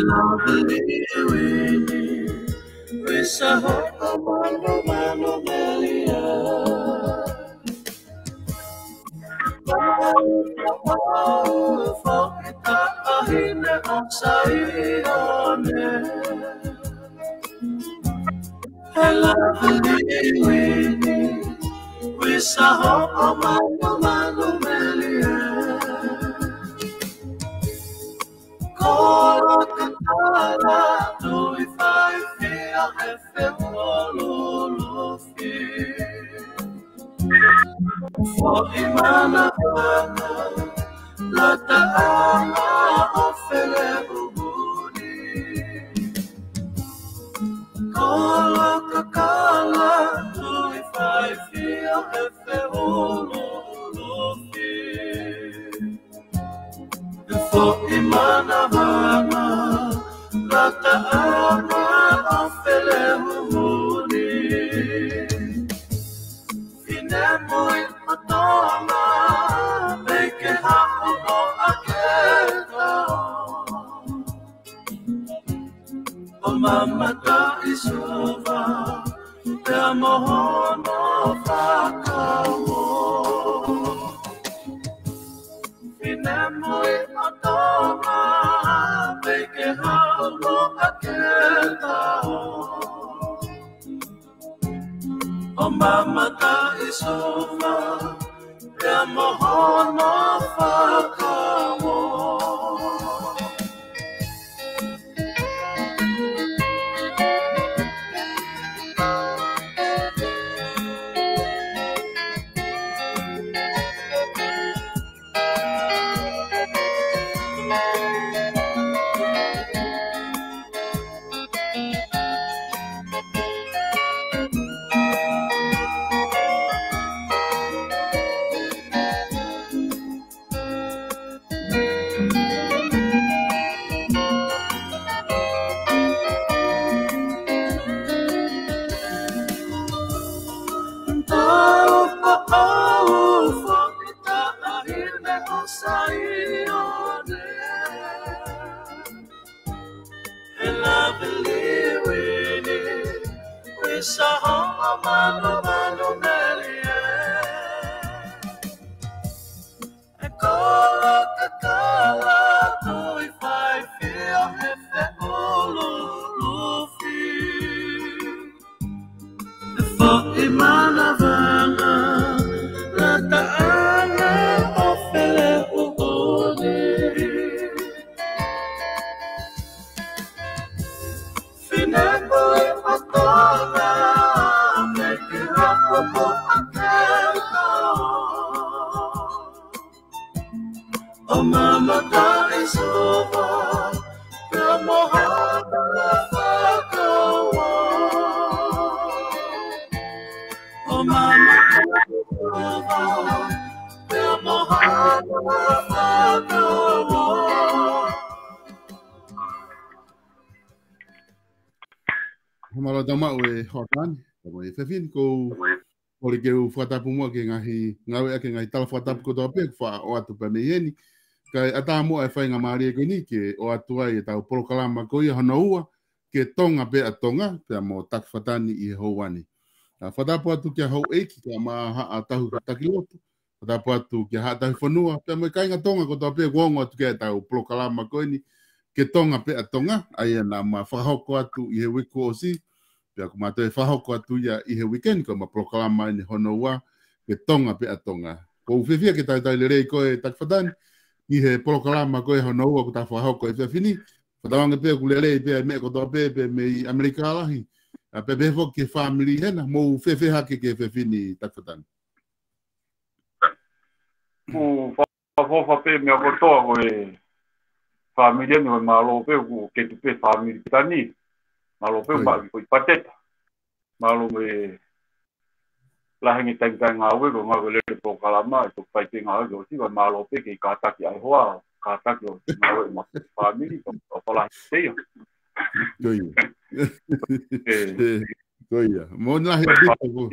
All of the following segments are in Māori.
Humala dama o e hotani, tamo e whewhin ko ore ke u whatapu mua ke ngahi ngawe ake ngahi tala whatapu ko tō pek wha o atu pa meheni. Kai ata mua e whainga maari e kini ke o atu ai e tau porokalama ko ia hana ua ke tonga pe a tonga pia mo tak whatani i he houani. Whatapu atu kia hou eiki kia maa haa tahu takilotu. Whatapu atu kia haa tahu whanua. Pia mo kainga tonga ko tō pek wongo atu kia tau porokalama ko ini ke tonga pe a tonga. Aia na ma whahoko atu i he wiku o si. Pia ko mātou e whahoko atu ia i he weekend ko ma proklama ni hono ua ke tonga pe a tonga. Ko uwhewhia ke tai le rei koe tak whatani i he proklama koe hono ua ko ta whahoko e whiawhini. Whatawanga pe ku le rei pe me ko tō pe me i Amerika alahi. Pe befo ke family hena mo uwhewhia ke whiawhini tak whatani. Whawha pe mea kotoa koe family ni koe malo pe ku ke tu pe family tani. Malo pe magi ko pateta malo me lahengi tangkai ngawe ko ngawe le po kalama to pai te ngawe ko si malo pe ke kata ki ai hoa kata ki ngawe ma family ko pala te yo Goia mo na he bipo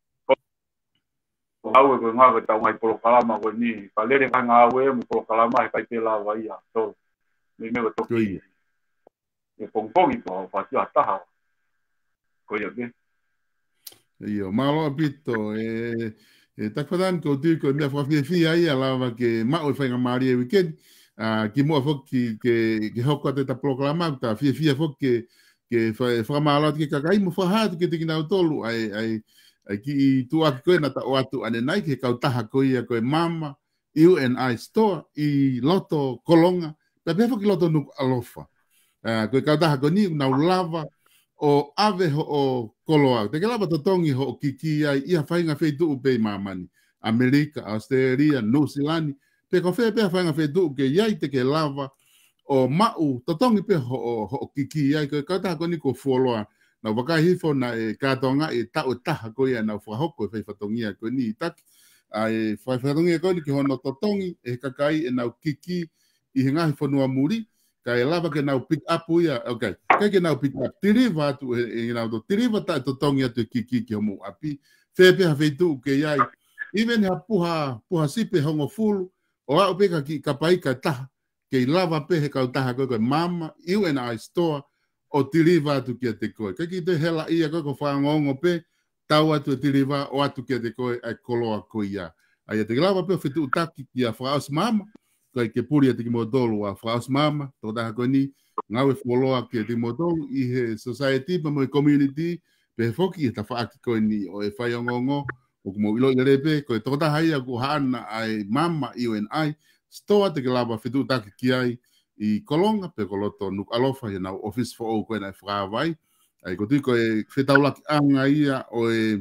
ko ngawe ko ngawe ta ngai po kalama ko ni palere ka ngawe mo po kalama e pai te la vai ya to me me to e pongpongi po fa tia taha ko ia be io malo apito takwadan ko tu ko me fa fi ai ala ke ma o fa ngari weekend ki mo fo ki hoko te ta proclama ta fi ke fa malo ki ka kai mo fa ha ke te kina tolu ai ki tu ak ko na ta o atu ane nai ke ka taha ko ia ko mama UNI store i loto kolonga pe pe fo ki loto nu alofa ko ka taha ko ni na lava o ave ho o koloa. Te ke lava totongi ho o kiki ai ia whainga whaitu upe mamani. Amerika, Australia, New Zealand. Pe ko whai pia whainga whaitu ke iai te ke lava o mau totongi pe ho o kiki ai. Ko kata ko ni ko wholoa. Na wakai hifo na e katonga e tau taha ko ia na whahoko e whaifatongia ko ni taki. Ai whaifatongia ko ni ki hono totongi e kakai e nau kiki i hingahi whanua muri. Kai lava ke nau pick up ia, okay. Kai ke nau pick up, tiriva atu e nau to, tiriva ta totongi atu ki homo api, whepe ha wheitu ke iai, even ha puha sipe hongo fulu, o au peka ki kapai ka taha, ke lava pe he kau taha koe mama, UNI store, o tiriva atu ki te koe. Kai ki te hela ia koe ko whangongo pe, tau atu e tiriva o atu ki te koe, ai koloa koe ia. Ai te lava pe whetu utaki ki a whaos mama, kai ke puri te ki modolu a whaos mama, tō taha koe ni, ngawe wholoa ke te modolu i he society, pa mo e community, pe foki e ta whaaki koe ni o e whaiongongo, o kumo ilo i repe, koe tō taha ia ku hana ai mama UNI, stoa te ke lava whetu taki ki ai i kolonga, pe koloto nuk alofa ia nau office for o koe nai whaavai, ai ko tui koe whetaulaki anga ia o e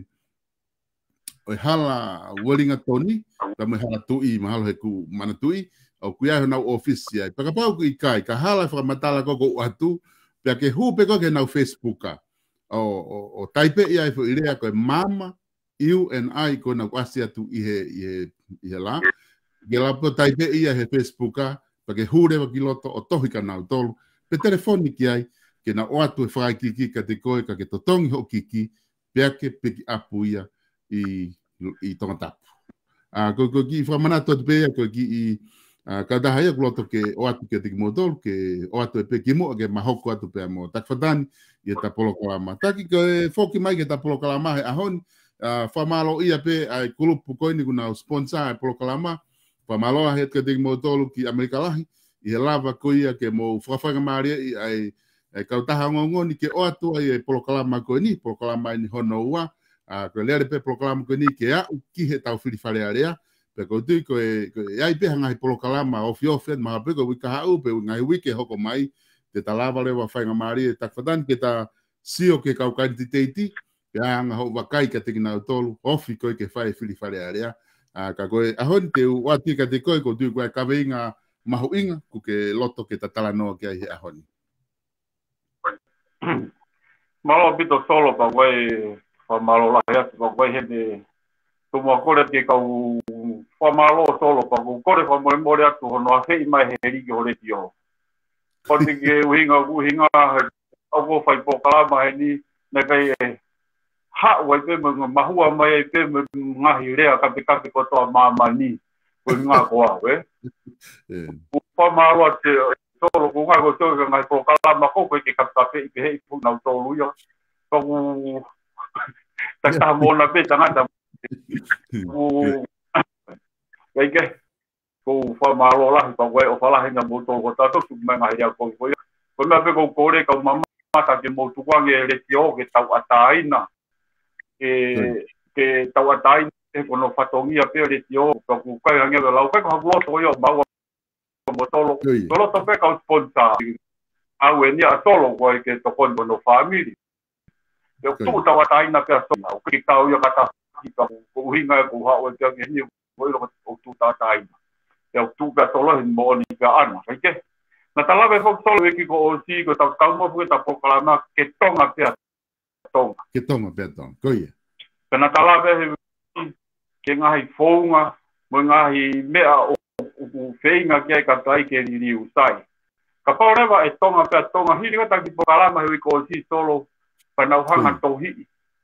hala Wellinga Tony, pa mo hala tui, mahalo he ku mana tui, o kuia na office ai paka pau ku ikai ka hala fra matala ko atu pe ke hupe ko ke na Facebook o taipe ia fo ile ko mama UNI ko na kwasi atu i la gela po taipe ia he Facebook pa ke hure ki loto o tohi ka na tolu pe telefoni ki ai ke na o atu e fai kiki ka te koe ka ke totongi ho kiki pe ke pe apu ia i tonga ko ki fra manato pe ko ki ka daha ia kuloto ke o atu ke te modol ke o atu e pe kimo ke mahoko atu pe mo takfatani ia ta polo kalama taki ke foki mai ke ta polo kalama he ahon famalo ia pe ai kulupu ko ni kuna sponsor polo kalama famalo he ke te modol ki Amerika lahi i lava ko ia ke mo frafanga maria ai ka taha ngongo ni ke o atu ai polo kalama ko ni polo kalama ni hono wa ko le pe polo kalama ko ni ke a ki he tau fili fale area pe ko tu ko ai pe hanga polo kalama ofiofen ma pe ko wika hau pe ngai wike hoko mai te talava le wa fainga mari ta fadan ke ta sio ke kau kantiteti pe hanga ho wakai ka te na tolu ofi ko ke fai fili fale area ka ko ahon te wati ka te ko tu ko ka venga mahuinga ku ke loto ke ta talano ke ai ahon malo bito solo pa wai fa malo la ya pa wai he tuma kore te kau whamalo solo pa kore whamore atu hono a hei mai he riki hore ti o. Pati ke uhinga au whai pokalama he ni na kai ha wai pe mahua mai pe ngahi rea kate kotoa mama ni ko ngā koa we. Whamalo ate solo ko ngai ko tō ngai pokalama ko ke kape i pe hei puna tōlu ia. Kau taka mona pe tangata cái cô pha mà lo la pa we o fa la hinga mo to ko ta to su ma ya ko me pe ko re ka mama ta ke mo tu kwa nge le tio ke tau atai na ke tau atai e ko no fatongi a pe le tio ko ku ka nge la ko ha to yo ba mo to lo to pe ka sponsor a we ni a solo ko ke to ko no family yo tu tau atai na pe so na ke ka yo ka ta ko hinga ko ha o te ni ko lo tu ta tai ya tu ka solo en mo ni ka ana ke na tala ve fo solo ki ko o si ko ta ka mo fu ta pokalama ke tonga pe tonga ko ye na tala ve ke ngai fonga mo ngai me o feinga ke ka tai ke ni usai ka pa reva e tonga pe tonga hi ni ta ki pokalama he ko si solo pa na hanga to hi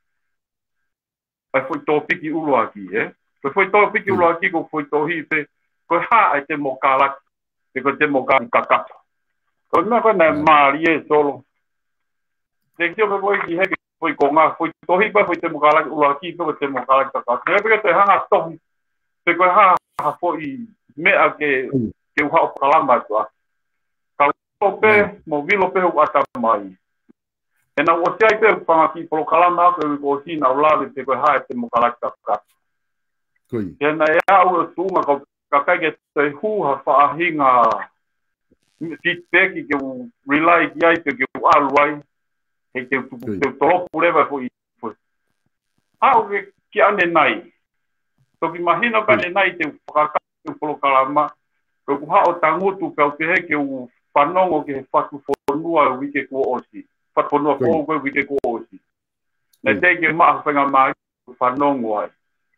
pa foi to piki ulo aki foi to piki ulo aki ko foi to hi pe ko ha ai te mokala te ko te mokala kaka Ko na ko na Marie solo. Tekio ko ki he foi konga foi tohi pa foi te mokala ula ki to te mokala ka ka. Ne pe te hanga tohi. Te ko ha foi me a ke uha o kalamba to. Ka pe mo vilo pe o ata mai. E na o te ai pe panga ki pro kalamba ko si na ula te ko ha te mokala ka ka. Koi. E na ya o tu ma ka ka ke te hu ha fa hinga ti te ki rely ki ai te ki aluai. He te tolo pureva foi. Au ki ane nai. Toki mahina ka ne nai te whakaka te polokalama. Ko kuha o tangutu pau te he ke u whanongo ke he whatu whanua wike ko osi. Whatu whanua ko koe wike ko osi. Ne te ke maa whenga maa whanongo ai.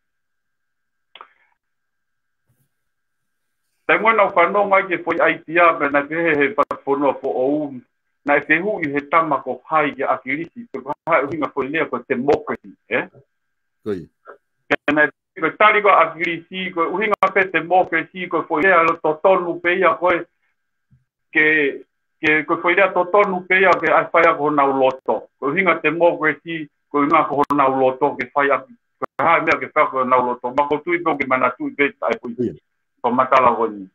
Te mwana whanongo ai ke foi aitia me na te he whatu whanua po o na te hu I he tama ko hai ke akirisi. Ko hai uhinga foi lea ko democracy. Koi. Kena ko tari ko akirisi ko uhinga pe democracy ko foi lea lo totonu pe ia koe ke ko foi lea totonu pe ia ke ai whaia ko nau loto. Ko uhinga democracy ko uhinga ko nau loto ke whaia ko hai mea ke whaia ko nau loto. Mako tui po ke mana tui pe ai pui. Ko matala koni.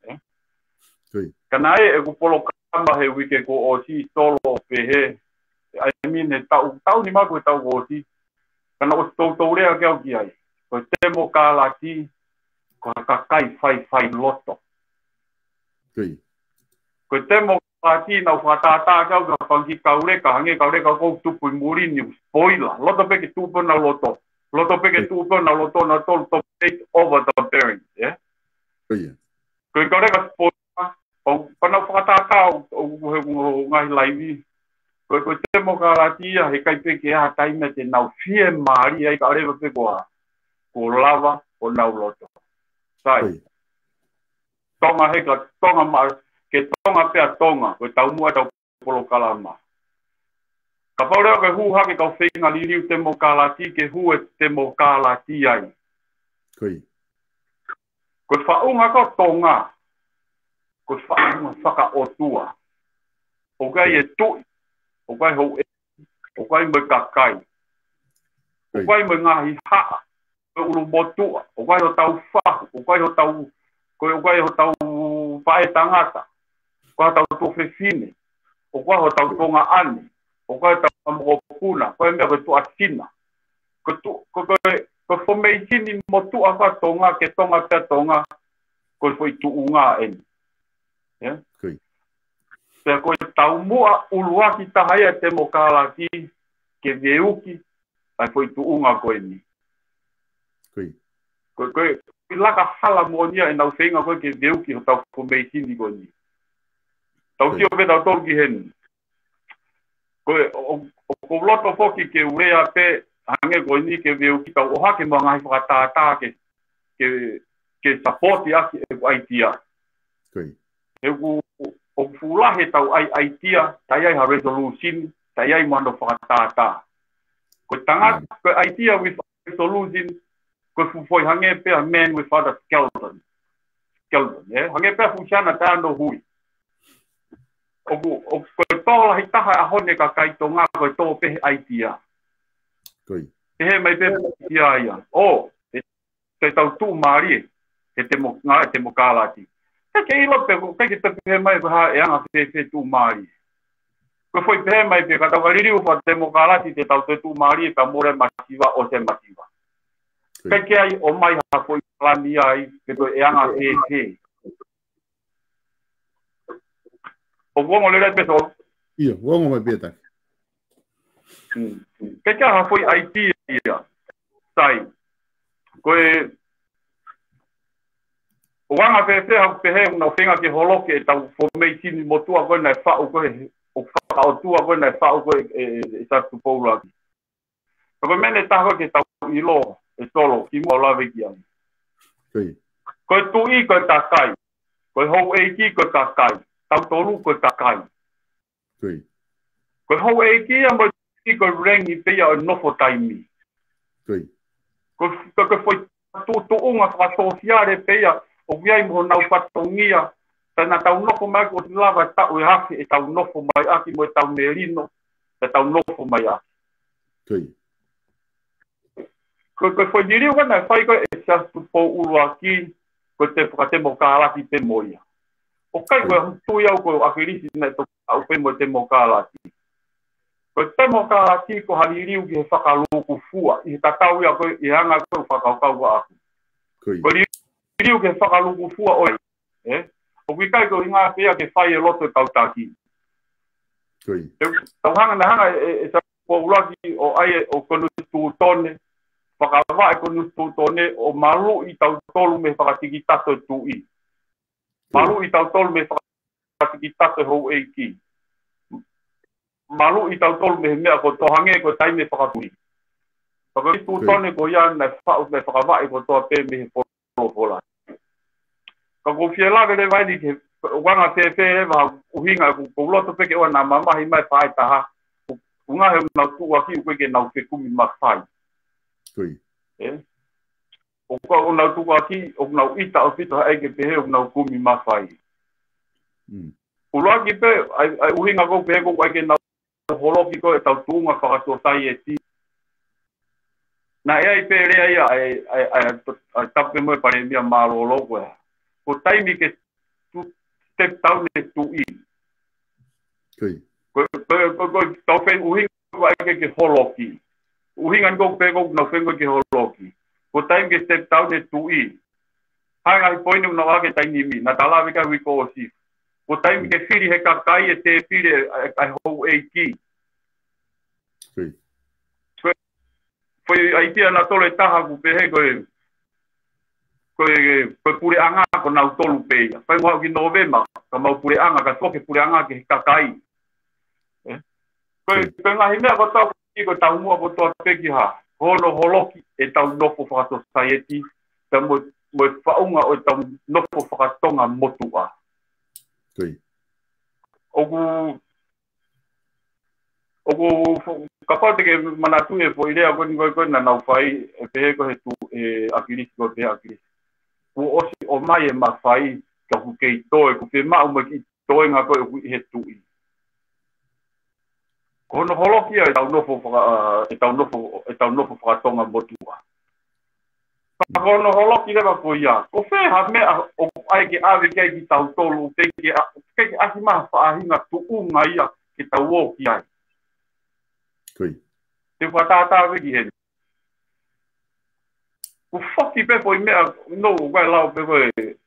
Kana e ko polo kamba he wike ko o si solo pe he. I mean tau ni mako tau ko si. Kana o tau rea ke au ki ai. Ko temo ka lati ko kakai fai loto. Ko temo lati na whatata ka au ka whangi kaureka hange kaureka ko tupu muri ni spoiler. Loto pe ke tupu na loto. Loto pe ke tupu na loto na tol to take over the parents. Yeah. Ko kaureka spoiler. O pana whakataka o ngai laiwi. Ko te mo ka ratia he kai peke a taime te nau fie maari ai ka rewa pe koa. Ko lava o nau loto. Sai. Tonga he ka tonga ma ke tonga pe a tonga. Ko tau mua tau polo kalama. Ka paureo ke hu hake kau whenga liriu te mo ka lati ke hu e te mo ka lati ai. Ko whaunga ka tonga. Ko whaka o tua. O kai e tui. O kai hou e. O kai me kakai. O kai me ngahi haa. O uru motua. O kai ho tau whahu. O kai ho tau. O kai ho tau whae tangata. O kai ho tau tofefine. O kai ho tau tonga ane. O kai ho tau mokopuna. O kai mea ko tua tina. Ko whomeitini motua ka tonga ke tonga pia tonga. Ko foi tuunga eni. Pea koe tau mua uluaki tahaya te mokala ki ke veuki ai foi tuunga koe ni. Koe laka hala monia e nau whenga koe ke veuki ho tau whomeitini koe ni. Tau tio pe tau tolu ki heni. Koe o loto foki ke urea pe hange koe ni ke veuki tau oha ke mga ngai whakatata ke sapoti aki e ku aitia. O fulahe tau ai aitia, tai ai ha resolution, tai ai mando whakatata. Ko tangata, ko aitia with resolution, ko fufoi hange pe a man without a skeleton. Hange pe a fushana tando hui. O ko tola hitaha a hone ka kaitonga ko to pe aitia. He mai pe aitia ia. Te tau tu marie, te mo kalati. Ke ilo pe ko ke te mai ko ha e anga fe tu mari. Ko foi pe mai pe ka tau liriu fa te mo kalati te tau te tu mari pa more masiva o te masiva. Ke ai o mai ha foi plani ai pe ko e anga fe. O bongo le pe so. Io, bongo mai beta. Ke ha foi idea. Sai. Ko o wanga pe ha pe he una whenga ke holoke e tau whomeitini motua koe nei whao koe o whaka o tua koe nei whao koe e sa tupouraki. Koe mene taho ke tau ilo e solo ki mo lawe ki ai. Koe tui koe takai. Koe hou eiki koe takai. Tau tolu koe takai. Koe hou eiki a mo ki koe rengi pia o nofo taimi. Koe foi tu unga whakatofiare pia o viai mo nau patongia Tana tau nofo mai ko lava tau e haki e tau nofo mai aki mo e tau merino e tau nofo mai aki. Kei. Ko foi diriu kana fai ko e sa po ulu aki ko te whakate mo kālaki te moia. O kai ko tui au ko akirisi nei to au pe mo te mo kālaki. Ko te mo kālaki ko haririu ki he whakaluku fua i tatau ia ko i hanga ko whakaukau aku. Ko diriu ki he whakaluku fua oi. O kai ko inga pia ke fai e loto e tautaki. Tau hanga na hanga e sa po ulaki o ai o konu tūtone, whakawa e konu tūtone o malu i tau tolu me whakatiki tato tui. Malu i tau tolu me whakatiki tato hou eiki. Malu i tau tolu me mea ko tohange ko taime whakaturi. Whakatiki tūtone ko ia na whau me whakawa e ko toa pe me he polo. Ka ko fielawe le vai ni ke wanga te wa uhinga ko loto peke o na mamahi mai pai taha unga he na tu aki ko ke na ke kumi mafai Koi o ko na tu aki o na ita o fito ai ke pe o na kumi mafai o loki pe ai uhinga ko pe ko ke na holoki ko ta tunga fa society na ai pe re ai tape mo pare mia malo logo ko taimi ke tu step down e tu i. Ko tau when uhinga ko ai ke holoki. Uhinga ko pego na whengo ke holoki. Ko taimi ke step down e tu i. Hanga i poinu na wake taimi mi. Na talawe ka wiko o si. Ko taimi ke whiri he kakai e te whiri ai hou e ki. Foi ai tia na tole taha ku pehe koe ko pure anga ko na tolu pe fa mo ki novema ka mau pure anga ka soke pure anga ke kakai ko nga hina ko ta ko ta mo ko to pe ki ha holo holoki e ta no fo fa society ta mo fa unga o ta no fo fa tonga motua ogu kapate ke manatu e fo idea ko na na fai e pe ko he tu e akiri ko pe akiri o osi o mai e mawhai ka ku kei toe, ku te mau ma ki toe ngā koe ku he tui. Ko hono holoki e tau nofo whakatonga motua. Ko hono holoki rewa ko ia, ko wheha mea o ai ke awe kei ki tau tolu, kei ke aki maha whaahinga tuunga ia ki tau o ki ai. Te whatātā wiki heni. Ko whaki pe po i mea, no, wai lau pe koe,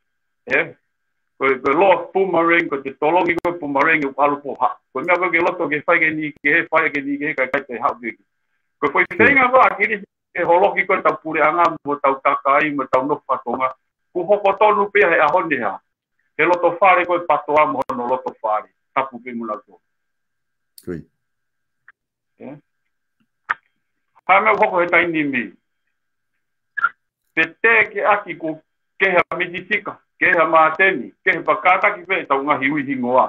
ko loa pumareng, ko te tolongi koe pumareng u alu po ha. Ko mea koe ke loto ke whai ke ni ke he, whai ke ni ke he, kai te hau wiki. Ko poi whenga koe a kiri ke holoki koe tau pure anga, mo tau kakai, mo tau no whatonga. Ko hoko tonu pia he ahone ha. He loto whare koe patoa mo hono loto whare. Tapu pe muna koe. Hai mea hoko he taini mi. Te te ke aki ko keha mitisika, keha maateni, keha pakataki pe tau ngahi ui hingoa.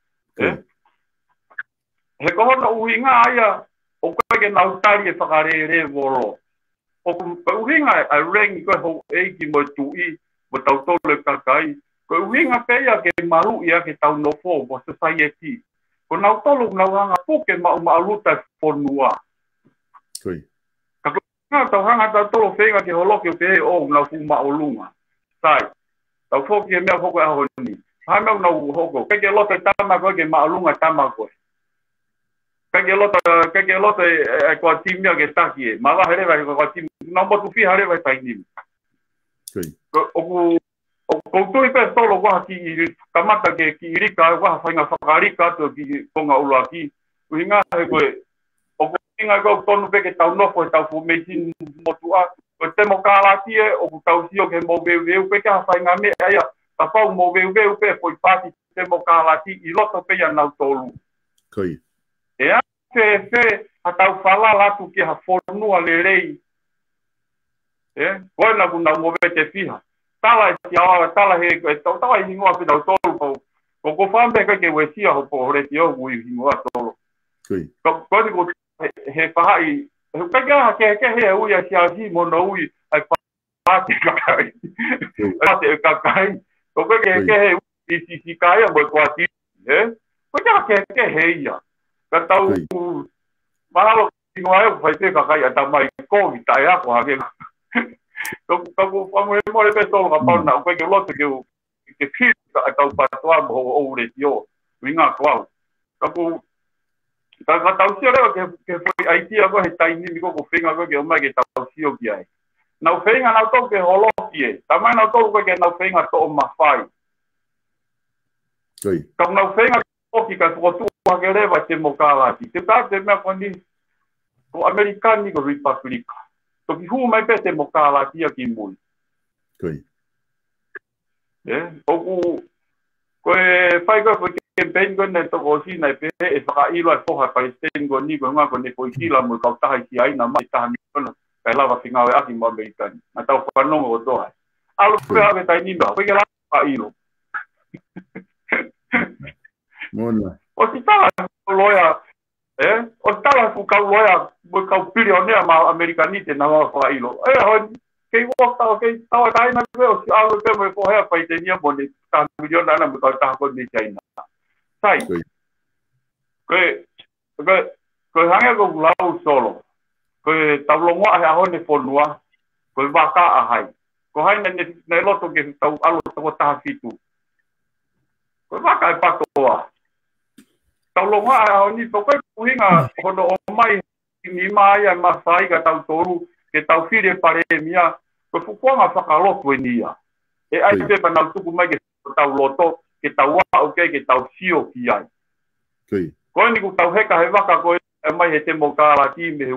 He kohona uhinga aia, o koe ke nautari e whakarere volo. O koe uhinga a rengi koe hou eiki mo tui, mo tau tole kakai. Koe uhinga peia ke maru ia ke tau nofo, mo society. Ko nau tolu nau hanga puke ma aluta whonua. Nga tau hanga tau tolo whenga ke holoki o ke o nau kuma o lunga. Sai, tau whoki e mea hoko e ahoni. Hai mea nau hoko, keke loto e tama koe ke maa lunga tama koe. Keke loto e kua timia ke taki e. Mawa herewa e kua timia, nau motu fi harewa e tainimi. O koutui pe tolo waha ki i kamata ke ki irika, waha whainga whakarika ato ki konga ula ki. Uhinga he koe, inga ko tonu peke tau nofo e tau fumeiti motua o te mo kālati e o tau sio ke mo veu peke ha whainga me aia ta pau mo veu pe foi pati te mo kālati i loto pe ia nau tolu e a fe ha tau whala latu ki ha whonua le rei koe na kuna mo ve te fiha tala e si awa tala he e tau tawa i hingoa pe tau tolu ko whambe ke wesia ho po hore ti o hui hingoa tolu koe ni ko he whahai, he kaikaha ke he ui a siasi mono ui ai pāte kakai, pāte kakai, o koe ke he si kaya mo ko ati ko ja ke heia ka tau mahalo tingoa fai te ka kaya ta mai ko ta ya ko ha ke ko mo le peso ka pa na ko ke lote ke fi ka tau pa toa mo o le yo winga ko ka tau sia ke foi ai tia ko he tai ni ko finga ko ke o mai ke tau sio ki ai na finga na to ke holo ki tamai na to ko ke na finga to ma fai ka na finga ko ki ka ko tu ke le va te mo ka la ti te ta te me ko ni ko americani ko republika to ki hu mai pe te mo ka la ti ki mui ko fai ko campaign ko ne to ko si na pe e fa i lo fo ha pa sten ko ni ko nga ko ne ko ki la mo ka ta ki ai na mai ta ni ko kai la va finga we aki mo americani na ta fa no o do ai alo pe ave ta ni no ko ke la pa i lo mona o si ta loya o ta la fu ka loya mo ka pilionea ma americanite na fa i lo ho ke wo ta ke ta ta na ko si alo pe mo ko ha pa te ni mo ni ta milion na mo ka ta ko ni China sai ko hanga ko lau solo ko tablongo a ho ne fonua ko baka a hai ko hai ne loto ke tau alo to ta fitu ko baka pa toa tablongo a ho ni to ko hinga ho no mai ni mai a masai ka tau toru ke tau fire pare mia ko fukonga fakalo ko nia e ai te pa na tuku mai ke tau loto ke tau wa o ke tau sio ki ai ko ni ku tau heka he waka ko mai he te mokala ki me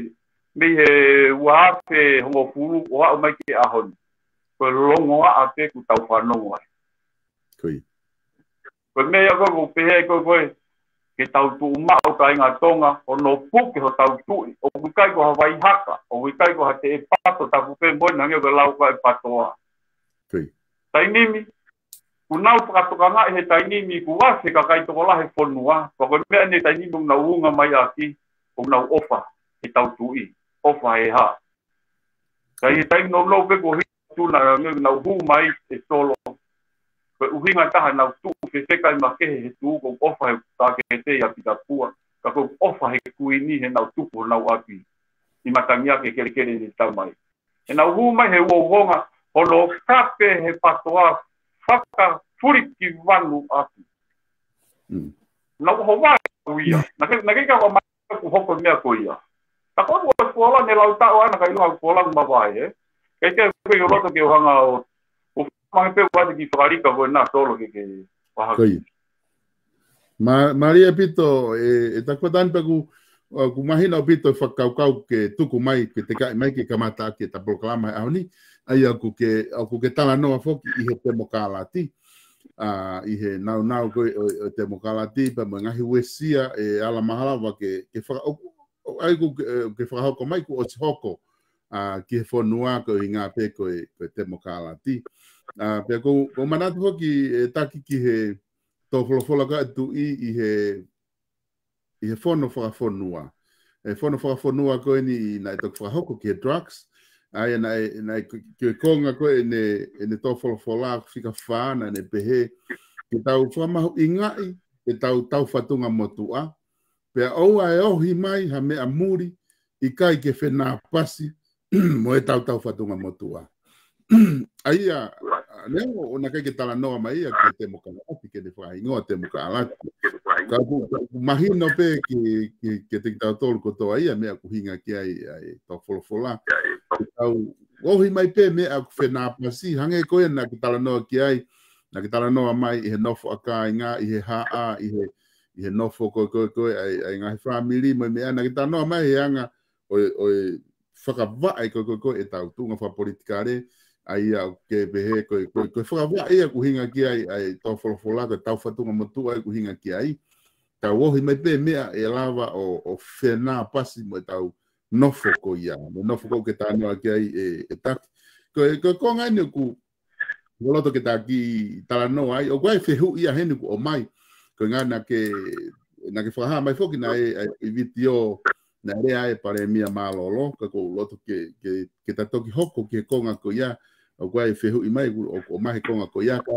wa fe hongo furu o a mai ki ahon ko longo a te ku tau whanongo ai ko me ya ko pe ko ke tau tu ma o ka inga tonga o no pu ke ho tau tu o ku kai ko Hawaii haka o ku kai ko ha te pato ta ku pe mo na nge ko lau ko e patoa tai nimi kunau pakatokanga he taini mi kuwa se ka kai tokola he fonua ko ko me ne taini bung na unga mai aki o na ofa he tau tui ofa he ha kai tai no lo pe ko hi tu na na hu mai e solo ko uhinga ta na tu se se kai ma ke he tu ko ofa he ta ke te ya pita pua ka ko ofa he kuini he na tu ko na api i matania ke ke ni ta mai e na hu mai he wo honga holo kape he patoa faka furi ki vanu atu na ko va uia na ke ka ma ko hoko me ko ia ta ko ko ne la ta wa na ka ilo ko la ma vai ke ko lo to ke hanga o ma pe wa ki fari ka na solo ke wa Maria Pito ta ko dan pe ku mahina Pito fakau ke tuku mai ke te kai mai ke kamata ke ta proklama auni ai aku ke tala no foki I he te mokalati I he nau ko te mokalati pa ngahi wesia ala mahala wa ke fa ai ku ke fa hoko mai ku o hoko ki fonua ko inga pe ko te mokalati pe ko manatu foki taki ki he to folofola ka tu I he fono fa fonua fono fa fonua ko ni na to fa hoko ki drugs ai na ke konga ko ne to folofola fika fana ne pehe ke tau fama ingai ke tau fatunga motua pe au ai ohi mai ha me amuri I kai ke fena pasi mo tau fatunga motua ai ne ona ke tala no mai ke te mokala ke te fai ngo te mokala ka mahino pe ke te tau tol ko to ai me aku hinga ki ai to folofola tau ohi mai pe me aku fena pasi hange ko na ke tala no ki ai na ke tala no mai I he nofo aka nga I he ha I he nofo ko ai nga family me na ke tala no mai anga o whakava ai ko e tau tunga wha politikare ai ke behe ko whakava ai aku hinga ki ai tau wholofola ko tau whatunga motu ai ku hinga ki ai tau ohi mai pe mea lava o whena pasi mo tau nofo ko ia mo nofo ko ke tano ki ai tak ko ngai ne ku loto ke taki tala no ai o kwai fehu ia henu ko mai ko ngana ke whaha mai foki na vitio na rea pare mia malolo ka ko loto ke tatoki hoko ke konga ko ia o kwai fehu I mai o mai konga ko ia ka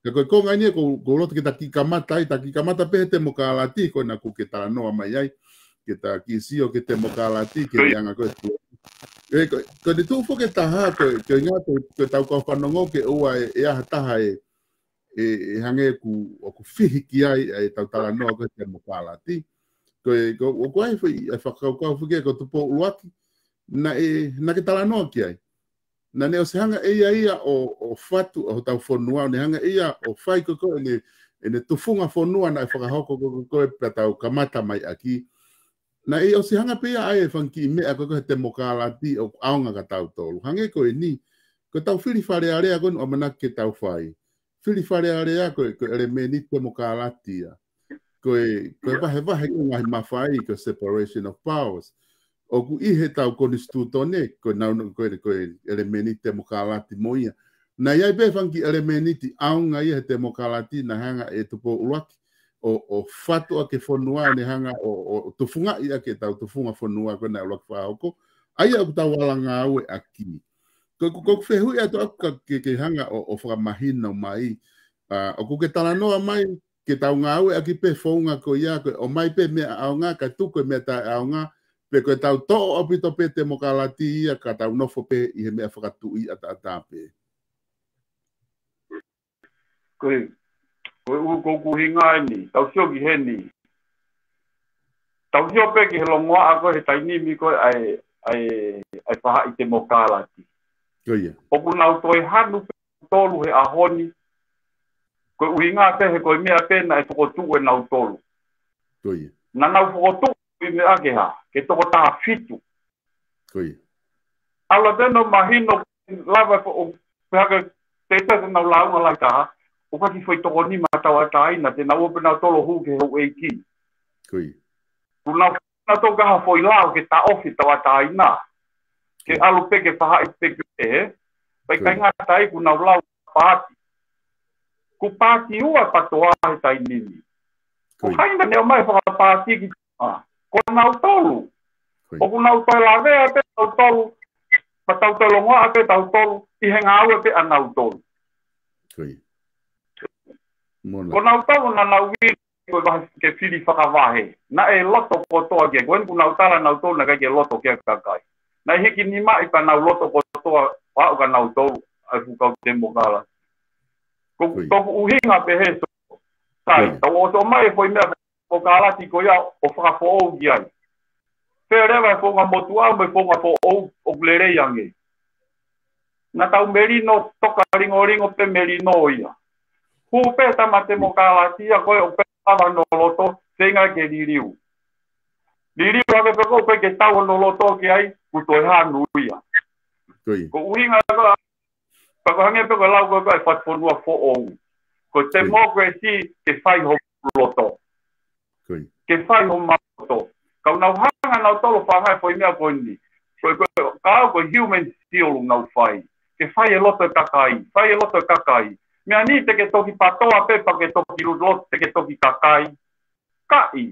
Ka ko ngani ko loto kita ki kamata pe te mokalati ko na ku kita no mai ai kita kisio ke te mokalati ke yanga ko ko de tu fo ke taha ko nga ko tau ko fanongo ke ua e a taha e hange ku fihi ki ai tau tala no ko te mokalati ko ai foi e fa ko fu ke ko tu po luaki na ke tala no ki ai na ne o se hanga ia o fatu o tau fonua ne hanga ia o fai ko ne tufunga fonua na whakahoko ko pe tau kamata mai aki na o se hanga pe ai fanki me ko te mokalati o aunga ka tau tolu hange ko ni ko tau fili fare area ko o mana ke tau fai fili fare area ko elementi te mokalati ko va he ngai mafai ko separation of powers o ku ihe tau konstituto ne ko na ko elementi te mokalati moia na ia be fanki elementi aunga ia te mokalati na hanga e tupo uaki o fatu ake fonua ne hanga o tufunga ia ke tau tufunga fonua ko na uaki whaoko aia o tau walanga aue aki ko fehu ia to ke hanga o whakamahina mai o ku ke talanoa mai ke tau ngaue aki pe fonga ko ia ko o mai pe mea aunga ka tuko mea ta aunga pe ko tau to opito pe te mokalati ia ka tau nofo pe i he mea whakatu i ata pe ko hinga ni tau sio ki heni tau sio pe ki longoa ako he taini mi ko ai paha i te mokalati o kuna toi hanu tolu he ahoni ko uhinga pe he ko mea pe na e fokotu e nau tolu na nau fokotu i me ake ha ke toko taha fitu ala teno mahino lava o pehaka teita se nau launga lai taha o kaki foi toko ni matau ataina te nau ope nau tolo hu ke hau eiki kuna to gaha foi lao ke ta ofi tau ataina ke alu pe ke paha i pe ke pai kai ngatai kuna lau pati ku pati ua patoa he tainini ko haina ne o mai whakapati ki ko nau tolu o ku nau toi lawe a pe nau tolu pa tau tolongoa a pe tau tolu i henga au a pe a nau tolu ko nau tolu na nau wili ko ke fili whakawahe na e loto kotoa ke koen ku nau tala nau tolu na kai ke loto ke kakai na hiki ni mai pa nau loto kotoa wao ka nau tolu ai fukau te mokala ko uhinga pe he so sai tau o so mai foi mea mokala ti ko ia o whakafo o giai Fereva fonga motua me fonga fo o glere yange. Na tau merino toka ringo pe merino ia. Hu pe tamate mokalati a koe o pe tava no loto senga ke diriu. Diriu ave pe ko pe ke tau no loto ke ai ku toi hanu ia. Ko uinga ko pa ko hange pe ko lau ko ai fat fonua fo o. Ko democracy ke fai ho loto. Ke fai ho mato. Kau nau hanga nau tolo whangai foi mea koe ni. Kau ko human steel nau whai. Ke whai e loto kakai. Mea ni te ke toki patoa pepa ke toki rudot te ke toki kakai. Kai.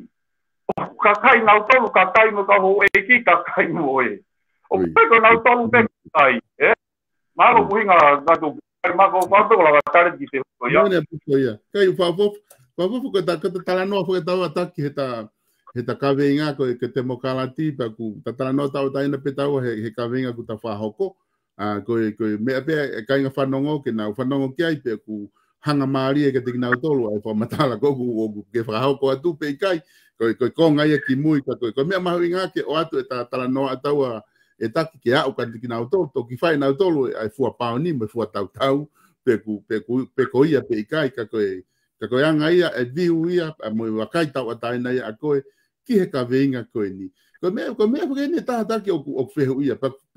Kakai nau tolo kakai mo kau eki kakai mo e. O peko nau tolo pe kakai. Maro kuhinga gatu. Mako whato la tare ki te hoia. Kai whafofu ko ta talanoa fo ke tau ataki he ta kaweinga ko ke te mokalati pa ku ta talanoa tau taina pe tau he kaweinga ku ta whahoko ko mea pe kai nga whanongo ke nau whanongo ki ai pe ku hanga maari e ke te kinau tolu ai whamatala ko ku ke whahoko atu pe kai ko ngai e ki mui ka ko mea mahuinga ke o atu e ta talanoa tau e taki ke au ka te kinau tolu to ki whai nau tolu ai fua paoni me fua tau pe ko ia pe kai ka ko anga ia e viu ia mo wakai tau ataina ia a koe ki he kaweinga koe ni. Ko mea porque ne tātaki o whehu ia,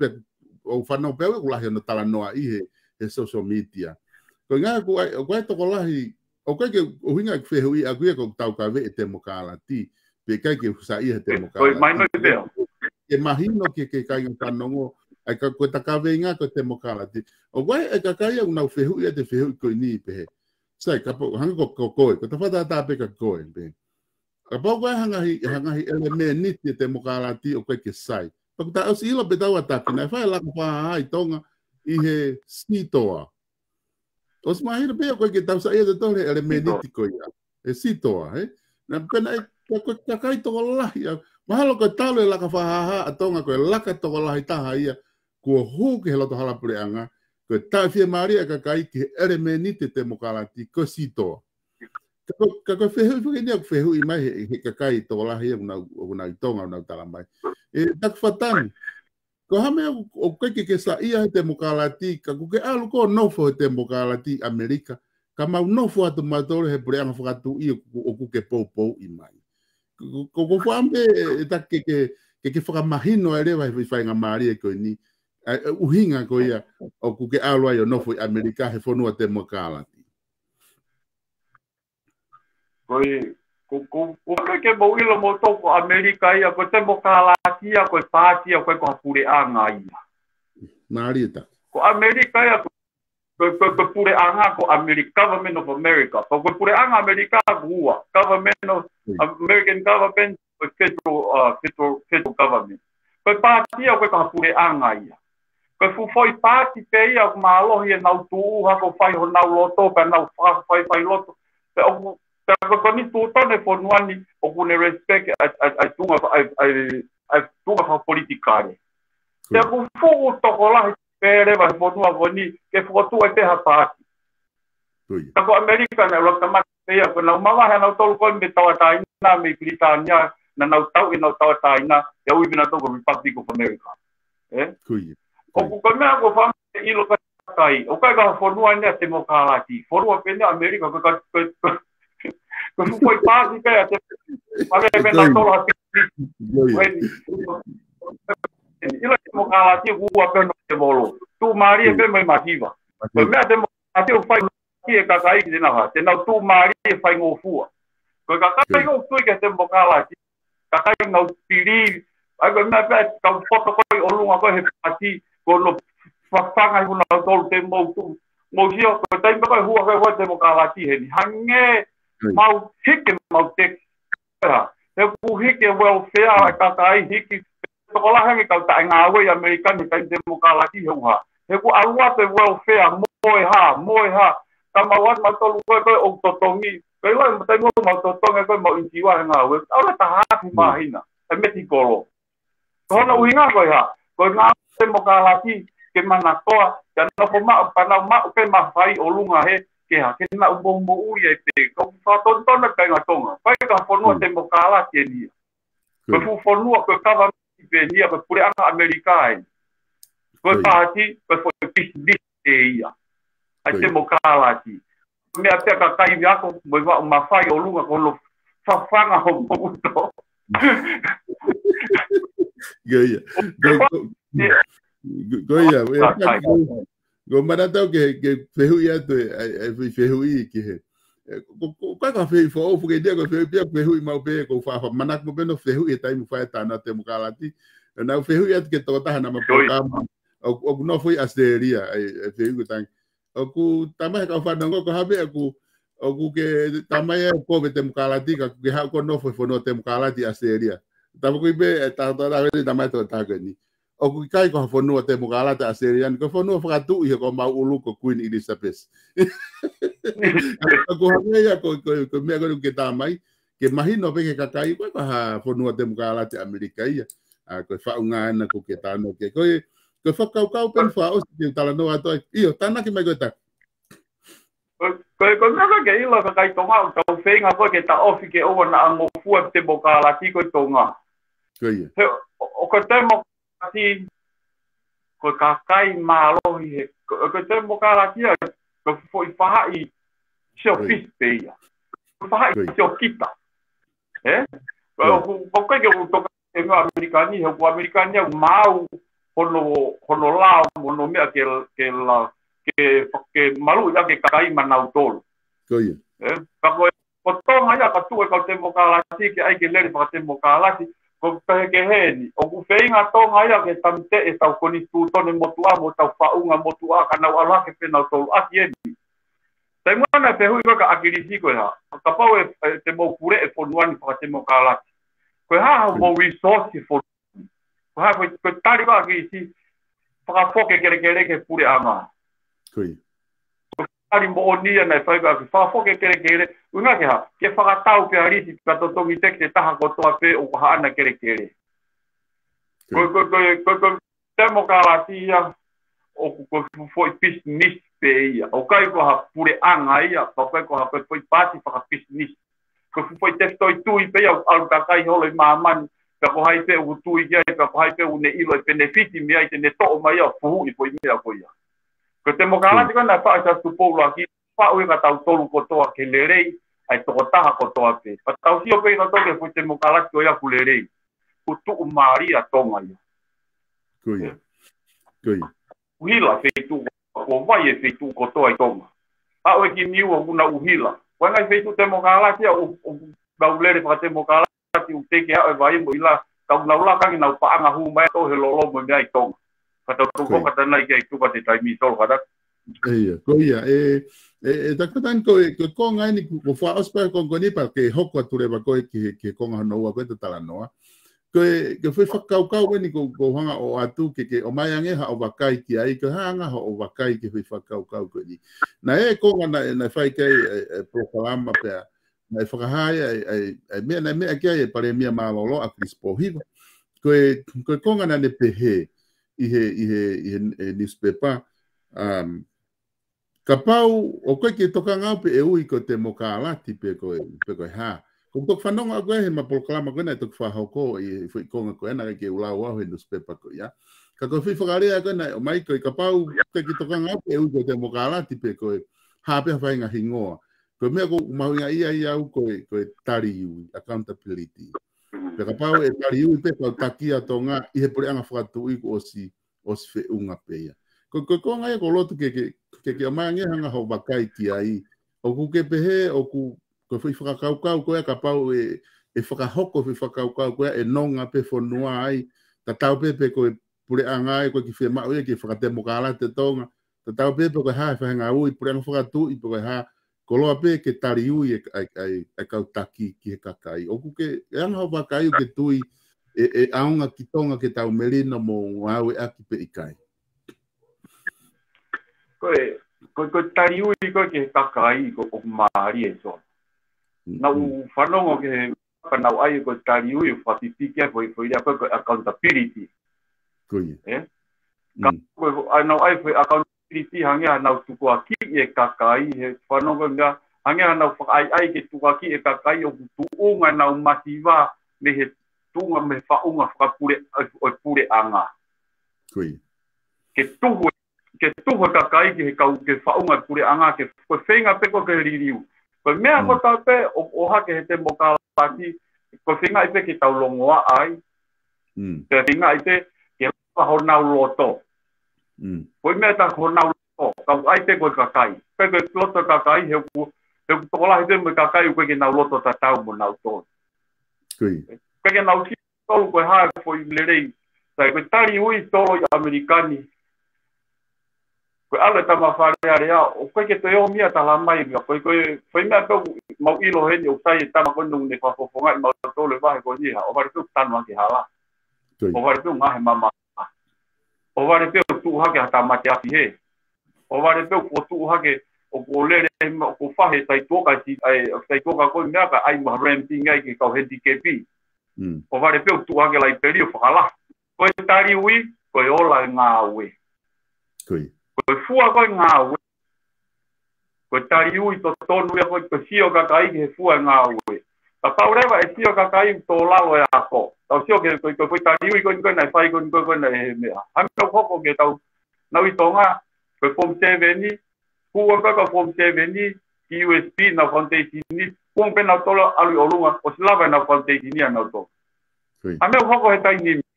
o whanau pēu e kulahi ana talanoa i he social media. Ko ngā koe toko lahi, o koe ke o hinga ki whehu ia, koe ko tau kawe e te mokalati, pe kai ke usa i he te mokalati. E mahino ke kai ngā whanongo, ai ka koe ta kaweinga ko te mokalati. O koe e ka kai au nau whehu ia te whehu koe ni pehe. Sai, hanga ko koe, ko ta whata pe ka koe pehe. A pau koe hangahi ele mea niti te mokalati o koe ke sai. Paku ta ausi ilo pe tau ataki, nai whae laka whaha ai tonga i he sitoa. Os mahina pe ko ke tau sa ia de tole elemeniti ko ia. E sitoa, Na pena ko kai to la ia. Mahalo ko talo la ka faha atonga ko la ka to la ita ia. Ko hu ke lo to hala pureanga. Ko ta fie Maria ka kai ke elemeniti te mokalati ko sitoa. Ko fehu fu ni ko fehu i mai he ka kai to la ia una itonga una tala mai. E tak fatani. Ko hame o ke sa ia te mokalati ka ku ke alu ko no fo te mokalati Amerika ka mau no fo atu matore he pure anga fokatu i o ku ke pou i mai ko fo ambe ta ke foka mahino ele vai fai nga mari ko ni uhinga ko ia o ku ke alu ai no fo Amerika he fo no te mokalati ko ke mo ilo mo to ko Amerika ia ko te mokalati ia ko pati ia ko pure anga ia Marita. Ko Amerika ya ko pure anga ko Government of America. Ko pure anga Amerika gua. Government of American government, federal government. Ko parti ya ko pure anga ya. Ko foi parti pe ya malo ya na tu ha ko fai ho na loto ka na fai loto. Ko ni tu to ne fornuani o ku ne respect a tunga politikare. Te ku fu to kola pere va fotua voni ke fotu te hapati. Ko Amerika na lo tama te ya ko na mama ha na tol ko me tawa taina me Britania na tau ina tawa taina ya wi bina to Republic of America. Kui. O ku me ko fam i lo ka kai. O ka fonua ne te mokalati. Fonua pe Amerika ko ko fu parti ka te ale me na tol ha ila mokalati gua pe no te bolo tu mari pe mai masiva pe me te mokalati o fai ki ka kai ki na ha te na tu mari fai ngo fua ko ka kai ngo tu ke te mokalati ka kai ngo piri ai ko me pe ka foto ko o lunga ko he pati ko no fanga ko na tol te mo tu mo sio ko tai ko hua ko te mokalati he ni hange mau hike mau te he ku hike welfare ka kai hike sekolah yang kau tak ngawe Amerika ni kan demokrasi heuha. Heku alua te welfare moeha. Tamawan matol ko o totongi. Kailan matengo matotonga ko mo injiwa ngawe. Ala tahat mahina. Metikolo. Kono uhinga ko ya. Ko nga demokrasi ke mana toa dan no poma pana ma ke mafai olunga he ke ha ke na umbo ye te. Ko fa tonton na kai ngatonga. Pai ka fonua demokrasi ni. Ko fonua ko kava venia ko pure anga Amerika ko parti ko business ia a demokrasi me até ka kai yako mo ma fai o lunga ko lo fafanga ho moto goya go manata que fehu ya to fehu i que ko ka fe fo fu ke dia ko fe hu ma pe ko fa manak mo beno fe hu e tai mo fa ta na te mo kalati na fe hu ya ke to ta na ma programa o no foi asteria fe hu tan o ku tama ka fa ngo ko habe ku o ku ke tama ya ko te mo kalati ka ke ha ko no foi fo no te mo kalati asteria ta ko be ta ta tama to ta ni o ku kai ko fo no te mo kalati asteria ko fo no fa tu i ko ma ulu ko Queen Elizabeth ko hanya ko me ko ke tamai ke mahino pe ke kakai ko ha fonua demokrasi Amerika ia ko fa unga na ko ke tano ke ko fa kau pen fa o ke tala no ato io tana ke me ko ta ko na ke ilo ka kai tonga ko fenga ko ke ta ofi ke o na ngo fu demokrasi ko tonga ko ia o ko demokrasi ko kakai malo hi ko demokrasi ko foi fa i Sofispeia. Sofita. Ko ke to ke americani, o americani o mau hono la mono me ke malu ya ke kai manautol. Koia. Ko tonga ya ka tu ka tempo kalasi ke ai ke leri pa tempo kalasi ko ke heni o ku feinga tonga ya ke tamte e tau koni tu tone motua mo tau faunga motua kana ala ke penautol akieni. Sai mana te hui ka akirisi ko ha. Ka pau te mo pure e fonuani pa te mo kala. Ko ha mo resource for. Ko ha ko tari ba akirisi pa foke ke pure ama. Koi. Ko ari mo onia na fai ba fa fo ke kere unga ke ha ke fa tau pe ari si ka to tongi tek te taha ko to pe o ha ana kere ko demokrasia o ko foi business pe ia o kai ko ha pure anga ia pa ko ha foi pati pa business ko foi testo i tu i pe au ka kai hole maman ka ko hai pe u tu i ka ko hai pe u ne ilo benefiti mi ai te ne to mai a fu i foi mi a ko ia ko demokrasia na fa sa tu polo aki fa o ka tau tolu ko to ke le rei ai to taha ko to pe pa tau si o pe no to ke foi demokrasia ko ia ku le rei ku tu maria to mai Kui. Uhila feitu o vai e feitu ko to ai tonga. A o ki niu o na uhila. Wa ngai feitu demokrasia o baulere pa demokrasia u te ke a vai mo ila ka na ula ka na pa anga hu mai to he lolo mo mai tonga. Ka to ko ka tana i ke tu pa te tai mi to kada. Koia takatan ko ngai ni ko fa ospa ko ni pa ke hoko ture ba ko ke ko no wa ko te tala noa. Ke foi whakau ni ko hanga o atu ke o mai ange ha o wakai ki ai ke hanga ha o wakai ke foi whakau ko ni na ko na fai ke proclama pe na whakahai ai me ke ai pare mia malolo a crispo hiva ko na ne pehe i he newspaper kapau o ko ke toka ngau pe e ui ko te mokalati pe ko ha ko whanonga koe he ma proclama koe nei tuk whahoko i whikonga koe na ke ulau au he newspaper koe ia. Ka koe whiwhakarea koe nei o mai koe ka pau te ki toka ngau e ui koe te mokalati pe koe hapea whainga hingoa. Koe mea ko mahuinga ia au koe tari iui, accountability. Pe ka pau e tari iui pe kau takia tonga i he pure anga whakatu i ko osi whi unga pe ia. Koe ngai ko lotu ke o mai ange hanga ho wakai ki ai. O ku ke pehe o ku ko foi whakakau koe ka pau e whakahoko foi whakakau koe e nonga pe whanua ai ta tau pepe koe pure angai koe ki whi mau e ki whakatemo te tonga ta tau pepe koe hae whahenga ui pure anga whakatu i koe ha koloa pe ke tari ui e kautaki ki he kakai o kuke e anga hau wakai ke tui e aunga ki tonga ke tau melina mo ngau e aki pe ikai koe tari ui koe ke kakai ko o maari e so na u whanongo ke whanau ai ko tari ui whatitike foi rea koe accountability. Koe. Koe anau ai foi accountability hange anau tuku aki e kakai he whanongo ngā hange anau whakai ke tuku aki e kakai o tuunga nau masiwa me he tuunga me whaunga whakapure o pure anga. Koe. Ke tuhu kakai ke whaunga pure anga ke koe whenga peko ke ririu. Ko mea ko tau pe o hake he te mokalati ko whinga i pe ki tau longoa ai te whinga i pe ke ho nau loto ko mea ta ho nau loto kau ai pe ko kakai pe ko loto kakai he tokola he pe mo kakai ko ke nau loto ta tau mo nau to pe ke nau si tolu ko ha ko i lerei sai ko tari ui tolo i amerikani ko ala tama whare area o koe ke te o mia tala mai mea koe whai mea tau mau ilo heni o tai tama konu ne whafofonga i mau tole wahe ko niha o whare tau tanu anke hala o whare tau ngahe mama o whare tau tu hake hata mate afi he o whare tau ko tu hake o ko lere o ko whahe tai toka koe mea ka ai maha ramping ai ke kau hedi kepi o whare tau tu hake lai peri o whakala koe tari ui koe ola ngā ue koe fua koe ngā ue. Koe tari ui to tonu e koe sio kakai ke he fua ngā ue. Ta pau rewa e sio kakai tō lalo e ako. Tau sio ke koe tari ui koe nai whai koe nai he mea. Hami tau hoko ke tau nau i tonga koe form 7 ni. Kua koe form 7 ni ki USB na foundation ni. Kua pe nau tolo alu olunga o silava na foundation ni anau to. Hami tau hoko he tai ni.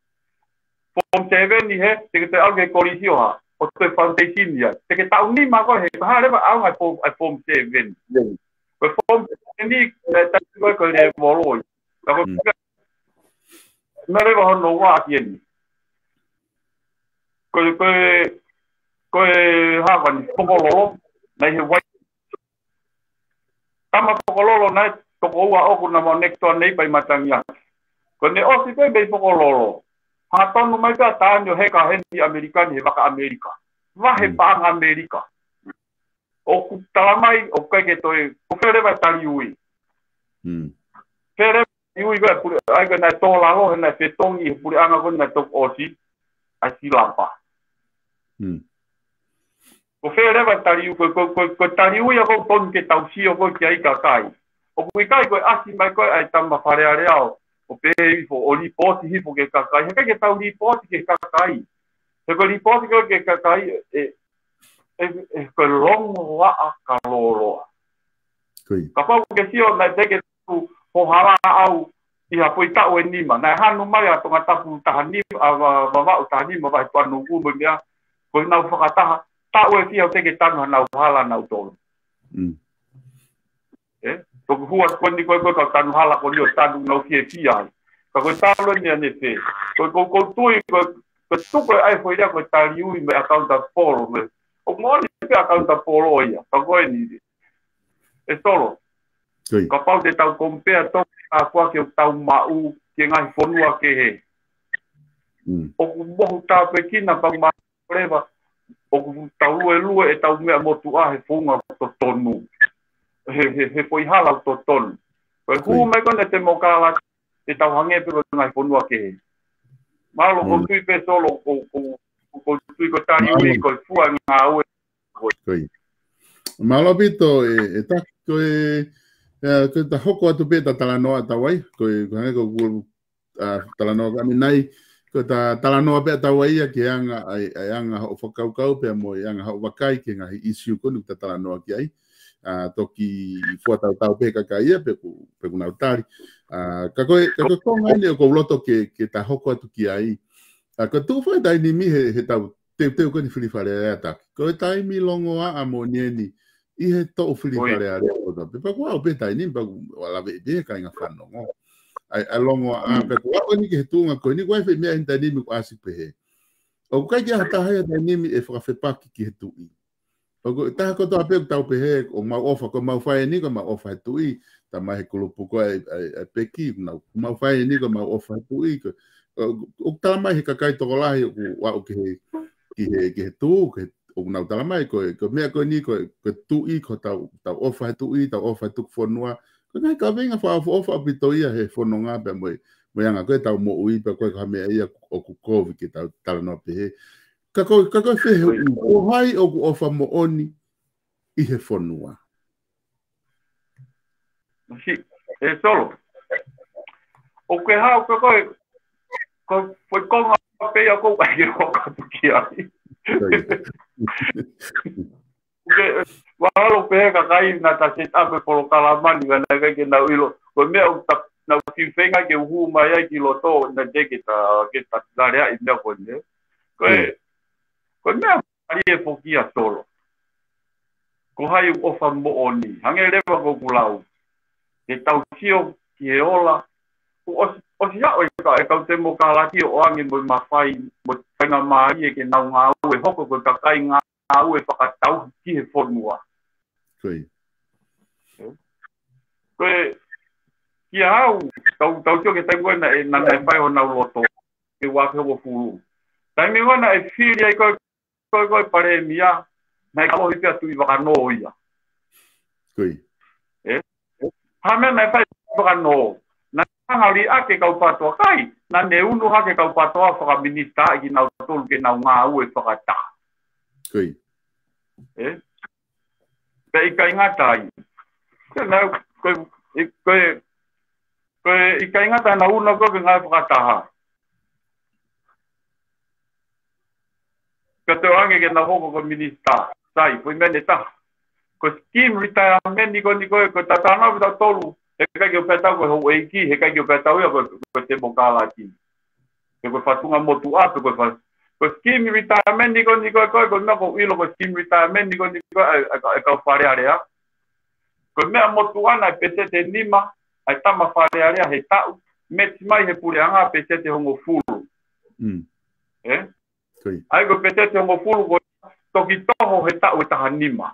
Form 7 ni he te ke te alu ke kolisio ha. O te foundation ia. Te ke tau ni ma koe he. Ha rewa au ngai form 7. Koe form 7 ni tai koe le moloi. Ka koe me rewa hono wā ki eni. Koe hawa ni pokololo. Nei he wai. Tama pokololo nai toko ua oku na mo nektoa nei pai matangi aki. Koe ne osi koe bei pokololo. Ha tonu mai ka tānyo he ka hendi Amerikani he waka Amerika. Wahe pāng Amerika. o ku talamai o kai ke toi o fere va tali ui fere ui va pu ai ga na to la ho na fe tongi pu anga ko na to osi a si lapa o fere va tali ko tali ui ko ton ke tau si o ko ki ai ka kai o ku kai ko asi mai ko ai tama fare areao o pe fo o li poti hi fo ke ka kai he ke tau li poti ke ka kai he ko li poti ke ka kai ko longo wa a kaloro ka pau ke sio na te ke tu ho hala au i ha poi ta o ni ma na hanu mai a tonga tapu tahani a va tahani ma vai panu ku me ya ko na fakata ta o e o te ke tanu na hala na tolo to hua ko ni ko ka tanu hala ko ni o tanu no ki ai ka ko talo ni ane te ko tu ko tu ko ai foi da ko taliu me account polo me o mo ni pe account polo ia ka ko ni e solo ka pau de tau compare to a kwa ke tau mau ke ngai fonua ke he o ku mo ta pe kina pa ma preva o ku tau e tau me mo tu a he funga to tonu he foi hala to tonu ko ku me ko te mo kala te tau hange pe ko ngai fonua ke he malo ko tu pe solo ko tu ko tani ui ko fua nga u ko malo pito e ta ko ko ta hoko atu pe ta talanoa ta wai ko ko talanoa ka minai ko ta talanoa pe ta wai ke anga o fokau pe mo anga o wakai ke nga issue ko nu ta talanoa ki ai toki fuata tau pe ka ia pe kuna utari ka ko ngai ne ko loto ke ta hoko atu ki ai ko tu foi dai ni mi he tau te ko ni fili fare ata ko tai mi longo a amonieni i he to fili fare a o da pe ko o pe tai ni pa wala be ka nga fano ai longo a pe ko ni ke tu nga ko ni ko fe mi enta ni mi ko asi pe he o ka ki hata he dai ni mi e fa fe pa ki tu i o ta ko to pe tau pe he o ma ofa ko ma fa ni ko ma ofa tu i ta mai ko lo ko ai pe ki na ma fa ni ko ma ofa tu i ko o tala mai he kakai toko lahi o ke he tu o nau tala mai ko mea ko ni ko tu i ko tau ofa tu i tau ofa tu fonua ko nai ka venga fa ofa pito ia he fononga pe mo anga ko tau mo ui pe ko ka mea ia o ku covid ke tau tala no pe he ka ko fe o hai o ku ofa mo oni i he fonua si e solo o ke ha ko foi con a pe ko ai ko ki ai que wa lo pe ka kai na ta se ta pe por kala mani na ke na ilo ko me o ta na si fenga ke hu ma ya ki lo to na de ke ta darea i na ko ne ko me ari e foki a solo ko hai o fa mo oni hange le ko kulau ke tau sio ki e ola o si ya o ka te mo kala ki o angi mo mafai mo tanga mai ke na nga u e hoko ko ka kai nga u e whakatau ki he whanua. Koi. Koe ki au tau tio ke tai wena e nana e whai o nau loto ke wake ho furu. Tai me wana e whiri ai koe pare mia na e kalohi pia tui wakano ia. Koi. Hame na e whai wakano. Ngali ake kau patoa kai na ne unu hake kau patoa whaka minista ki nau tolu ke nau ngā ue whakata. Koi. Pe ikai ngatai. Koe ikai ngatai na una koe ngai whakataha. Ka te oange ke na hoko ko minista. Sai, koe mene taha. Ko scheme retirement ni ko tatana vita tolu. He kai ke petau ko ho eiki, he kai ke petau ia ko te mokala ki. Ke ko fatunga motu atu ko scheme retirement ni ko na ko ilo ko scheme retirement ni ko ka fare area. Ko mea motu ana pese te nima, ai tama fare area he tau, meti mai he pure anga pese te hongo fulu. Ai ko pese te hongo fulu ko toki toho he tau e taha nima.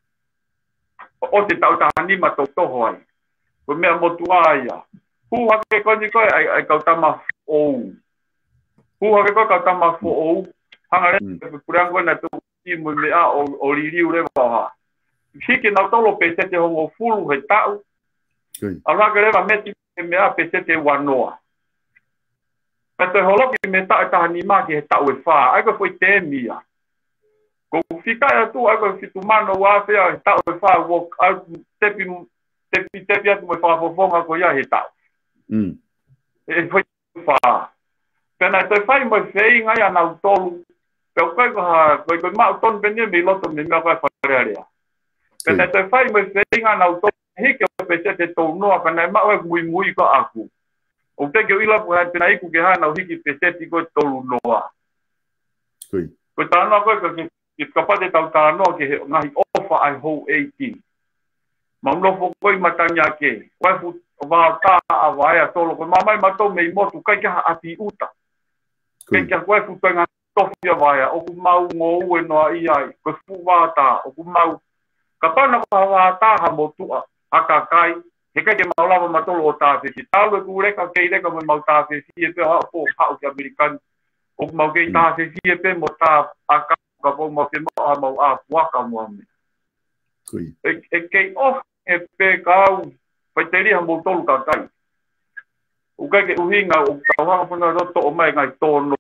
O te tau taha nima to toho ai. Ko mea motua ia. Hu hake koni koe ai kautama ou. Hu hake koe kautama ou. Hanga re, pureango na tu timu mea o liriu le waha. hiki na tolo pe te hongo fulu he tau. Ala ke lewa meti mea pe te wanoa. Pe te holoki me ta ta ni ma ki he tau e wha. Ai ko foi te mia. Ko fika ya tu ai ko fitu mano wa fe he tau e wha wo tepi atu me wha fofonga ko ia he tau. E foi wha. Pena te whai mo fei ngai ana utolu. Pe kai ko ha ko ma ton bene me loto me me ka wharearea. Pena te whai mo fei ngai ana utolu. Hiki o pe te tau noa kana ma o mui ko aku. O te ke ila po ha pena iku ke hana o hiki pe te ko tolu noa. Ko tana ko ki kapate tau tano ke ngahi ofa ai ho 18. Mamlo fo koi matanya ke. Wai fu wa ta a wai solo ko mamai mato me motu kai ka ati uta. Ke ka wai fu tanga tofia wai o ku mau ngo u no ai ai ko fu wa ta o ku mau kapana ko wa ta ha motu aka kai he ka ke maula matolo o ta se tau ku reka ke reka me mau ta se si pe ha po ha o american o mau ke ta se si pe mo ta aka ka po mo ke mo a waka mo me e ke of e pe ka pa te ri ha mo tolu ka kai o ka ke uhinga o ka ha po na to o mai ngai tono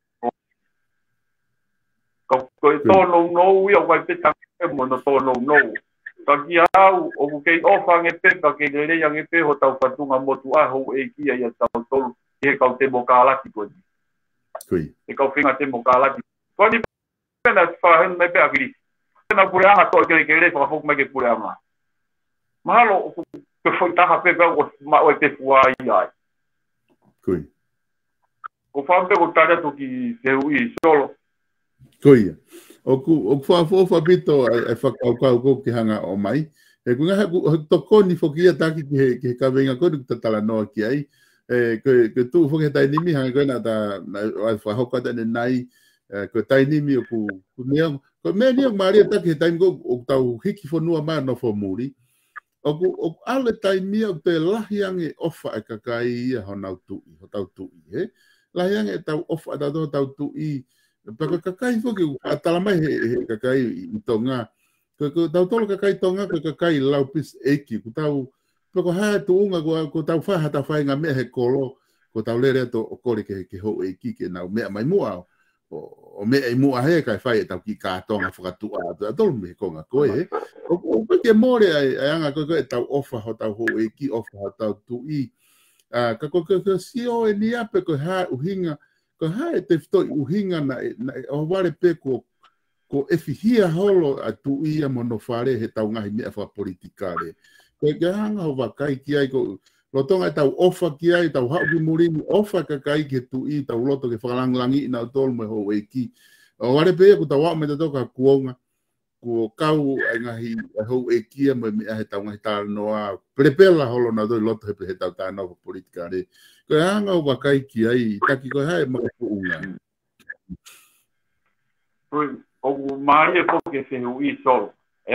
ko tono no yo vai te ta mo no tono no ka ki au o ke ofa nge pe ka ke le yang e pe ho tau patunga motu a ho e ki ya tau tolu e ka te mokala ti ko e ka finga te mokala ti ko ni pena fa hen me pe agri na pura to ke le fa fo me ke pura ma malo ke foi ta ha pe o ma o te fua ai o fa pe o tare to ki se ui solo o fa pito e fa ko ki hanga o mai e ku nga to ko ni fo ki ataki ki ka venga ko ta tala no ki ai ke tu fo ke tai ni mi hanga ko na ta fa ho ka ta nai ko tai ni mi ku me ni maria ta ki tai go o tau hiki fo no ma no fo muri o ale tai mi o te lahiang e ofa e ka kai ho na tu ho tau tu he lahiang e tau ofa ta tau tu i Paka kakai fo ke atala mai he kakai i tonga ko tau tolo kakai tonga ko kakai laupis eki ko tau ko ha tu unga ko tau fa ta fa nga me he kolo ko tau lere to ko le ke ho eki ke na me mai mua o me ai mua he kai fa tau ki ka tonga fo tu a tolo me ko nga ko e o ke more ai anga ko tau ofa ho tau ho eki ofa ho tau tu i ka ko si o e ni ape ko ha uhinga ko hae te fito uhinga na o wale pe ko efihia holo atu ia mono fare he tau ngahi mea wha politikare. Ko e hanga ho wakai ki ai ko lotonga tau ofa ki ai tau hau ki murini ofa kakai ki tu i tau loto ke whakalanglangi ina tolu me ho eki. O wale pe ko tau wau me te toka kuonga ko kau ngahi ho eki me mea he tau ngahi tala noa prepela holo na doi loto he tau tana ho politikare. Ko hanga o wakai ki ai taki ko hae maka kuunga. O maria ko ke se hui solo,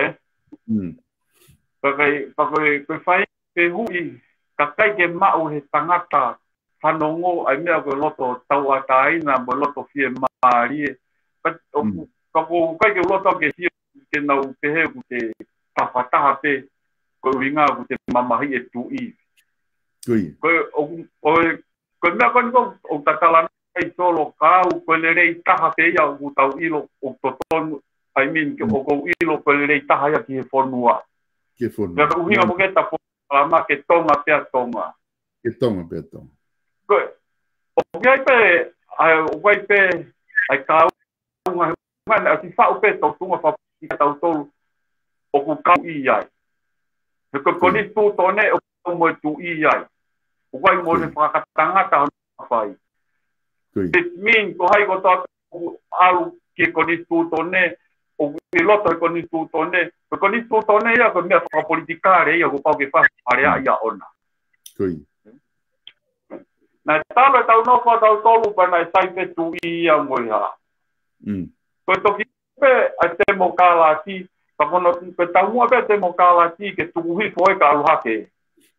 Pakai fai ke hui kakai ke mau he tangata whanongo ai mea ko loto tau ataina mo loto fie maria. Kako kai ke loto ke hio ke nau ke he ku te tawhataha pe ko ringa ku te mamahi e tui. Ko mea koni ko o tatala ai solo kau ko le rei taha pe ia o tau ilo o totonu I mean ke o ko ilo ko le rei taha ia ki he fonua. Ke fonua. Ya ko hinga mo ke ta lama ke tonga pe tonga. Ke tonga pe tonga. Ko o kai pe ai kau nga ati fa o pe to tunga fa ki tau tolu o ku kau i ai. Ko ni tu tone o mo tu i ai. O kai mo le whakatanga ta whai. It mean ko hai ko ta au ke ko ni tu tone o i loto ko ni tu tone. Ko ni tu tone ia ko mea whakapolitikare ia ko pau ke whakarea ia ona. Na talo tau no fa tau tolu pa na sai pe tu ia mo ia. Ko to ki pe a te mo kala ti pa kono pe tau mo pe te mo kala ti ke tu hui foi ka lu hake.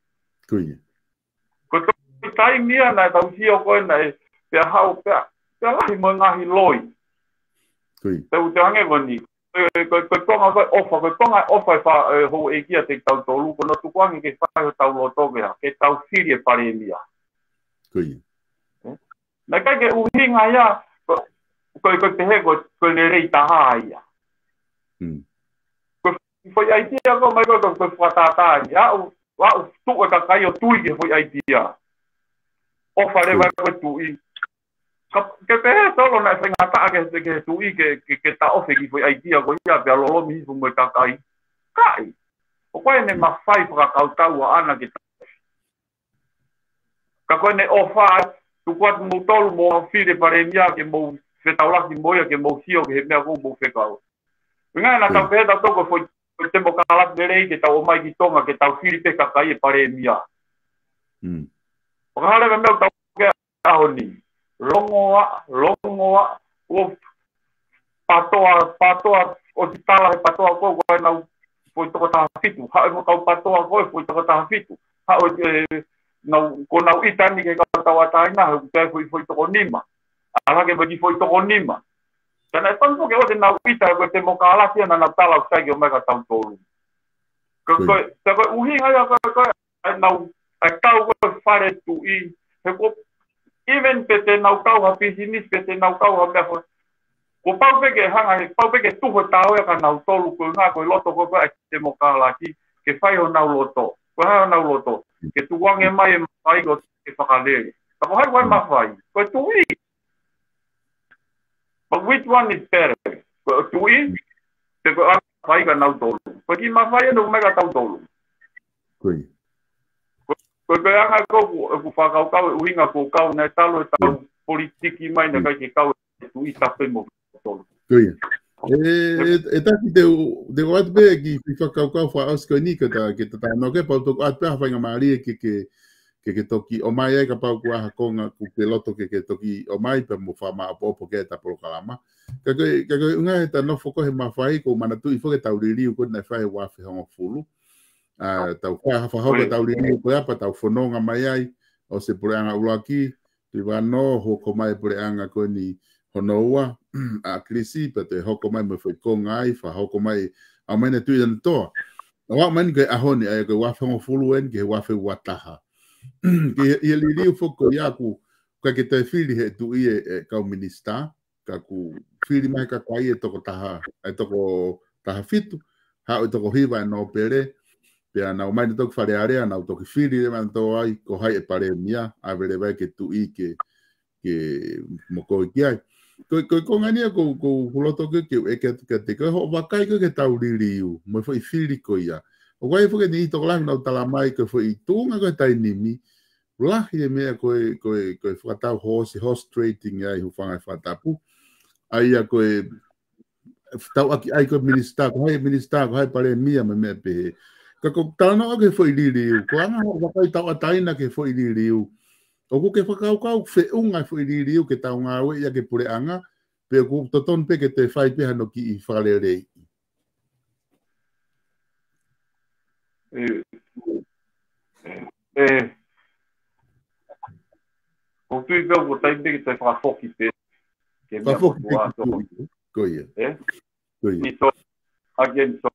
Ko to tai mia na tau si o ko na pe hau pe lai mo ngahi loi. Te u te ange wani. Koe tonga koe ofa, koe tonga ofa e wha ho e kia te tau tolu, kono tukuangi ke whae o tau loto mea, ke tau whiri e pare mia. Koe. Nā kai ke uhinga ia, koe te he koe le rei taha ia. Koe whai aitia ko mai koe whatata ia, au tu e ka kai o tui ke whai aitia. Ofa le vai koe tui. Ke te he tolo na whengata ke tui ke ta ofe ki whai aitia ko ia pe alolo mihi fu mo ka kai. Kai. O koe ne mawhai whakakautau a ana ke ta. Ka koe ne ofa tu kuat mo tolu mo whire pare mia ke mo whetauraki moia ke mo hio ke he mea kou mo whekau. Ngai na tau pēta toko foi te mo kalat nerei ke tau o mai ki tonga ke tau whiri pe kakai e pare mia. O ka hale me meu tau ke ahoni. Longoa, o patoa, o ti tala he patoa kou koe nau foi toko taha fitu. Hae mo kau patoa koe foi toko taha fitu. Hae nau ko nau itani ke kau tawataina ke foi toko nima ala ke bagi foi toko nima kana tanto ke o te nau ita ko te mokalasi na tala sai ke o mega tau tolu ko uhinga ya ko nau a tau ko fare tu I he ko even te nau tau ha business te nau tau ha me ko pau pe ke hanga he pau pe ke tu ho tau ya ka nau tolu ko nga ko loto ko te mokalasi ke fai ho nau loto ko ha nau loto ke tuang e mai ko ke whakalere. Tako hai wai mawhai, ko tui. But which one is better? Ko tui, te ko whai ka nau tolu. Ko ki mawhai anu mega tau tolu. Kui. Ko anga ko whakaukau e uhinga ko kau na talo e tau politiki mai na kai ke kau e tui tape mo tolu. Kui. E taki te watu pe ki whakaukau wha ausko ni ke ta no ke pau toko atu pēha whainga maari ke toki o mai ka pau kua hakonga ku ke loto ke toki o mai pe mo wha maa popo ke ta polo kalama. Ka koe unga he ta nofo ko he mawhai ko manatu I whoke tau ririu ko na whae wafi honga fulu. Tau wha hawha tau ririu ko apa tau whanonga mai ai o se pureanga ulaki tu wano hoko mai pureanga ko ni honoua a krisi pe te hoko mai mo whai konga ai wha hoko mai a mene tui dan toa. Wa mani ke ahoni ai ko wafi honga fulu en ke wafi wataha. Ia liriu foko ia ku ka ke te whiri he tu I e kau minista ka ku whiri mai ka kai e toko taha fitu ha o toko hiva no pere pe ana o mai toko whare area na o toko whiri e man to ai ko hai e pare mia a vere vai ke tu I ke moko I ai ko ngania ko huloto ke e ke te ko ho wakai ke tau liriu mo foi whiri ko ia o wai fuke ni to lang no tala mai ko foi tunga ko tai nimi lahi e mea koe whakatau horse trading ai hu whangai whatapu ai a koe tau aki ai koe minister ko hai pare mia me mea pehe ka ko tana o ke foi liriu ko anga wakai tau ataina ke foi liriu o ku ke whakau whiunga foi liriu ke tau ngā ue ia ke pure anga pe ku toton pe ke te whai peha no ki I whakarerei O tui veo ko tai pe te whakafoki pe. Ke mea kotua ato. Koia. Koia. Ni so, again so.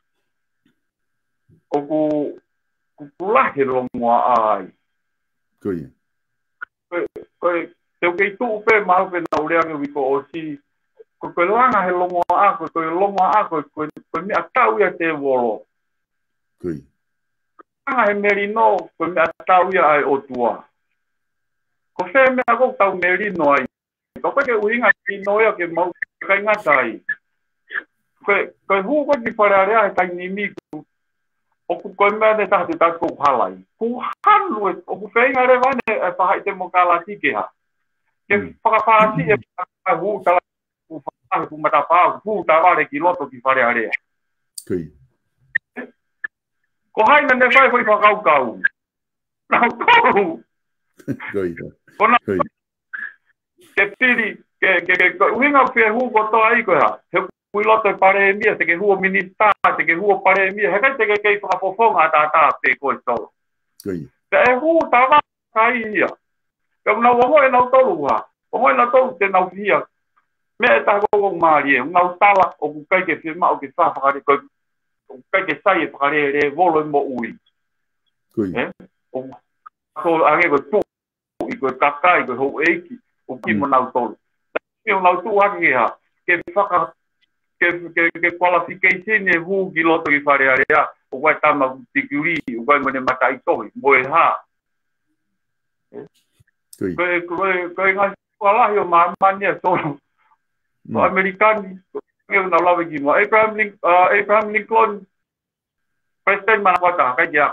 O kulahe rongoa ai. Koia. Koe, te ukei tuu pe mahu pe na urea ke wiko o si. Koe langa he longoa a, koe longoa a, koe mea tau ia te wolo. Koia. Langa he merino, koe mea tau ia ai o tua. Ko se mea ko tau merino ai. Ko ke uinga ki noia ke mau kai ngatai. Ko hu ko ki pararea he tai nimi ku. O ku ko mea de tahti ta ko halai. Ku halu o ku feinga re vane e pahai te mokala tike ha. Ke whakapāsi e hu tala ku whakahi ku matapā hu taware ki loto ki pararea. Kui. Ko haina ne whai whai whakaukau. Nau kou. Koia. Kona ke piri ke uhinga pe hu ko to ai ko ha he kui loto pare mia te ke hu minista te ke hu pare mia he te ke whakapofonga ta pe ko to Koia. te hu tawa kai ia ke na wo e na tolu ha o na tolu te na via me ta ko mari ngau tala o ku kai ke firma o ke fa fa ko kai ke sai fa le volo mo ui o so age ko tu i ko kakai ko ho eiki o ki mo nau tolu e o nau tu ake ha ke whaka ke qualification e hu ki loto i whare area o kai tama tikuri o kai mone mata i tohi mo e ha koe ngā walahi o maamani e tolu o Amerikani e una lawe ki mo Abraham Lincoln president mana wata kai kia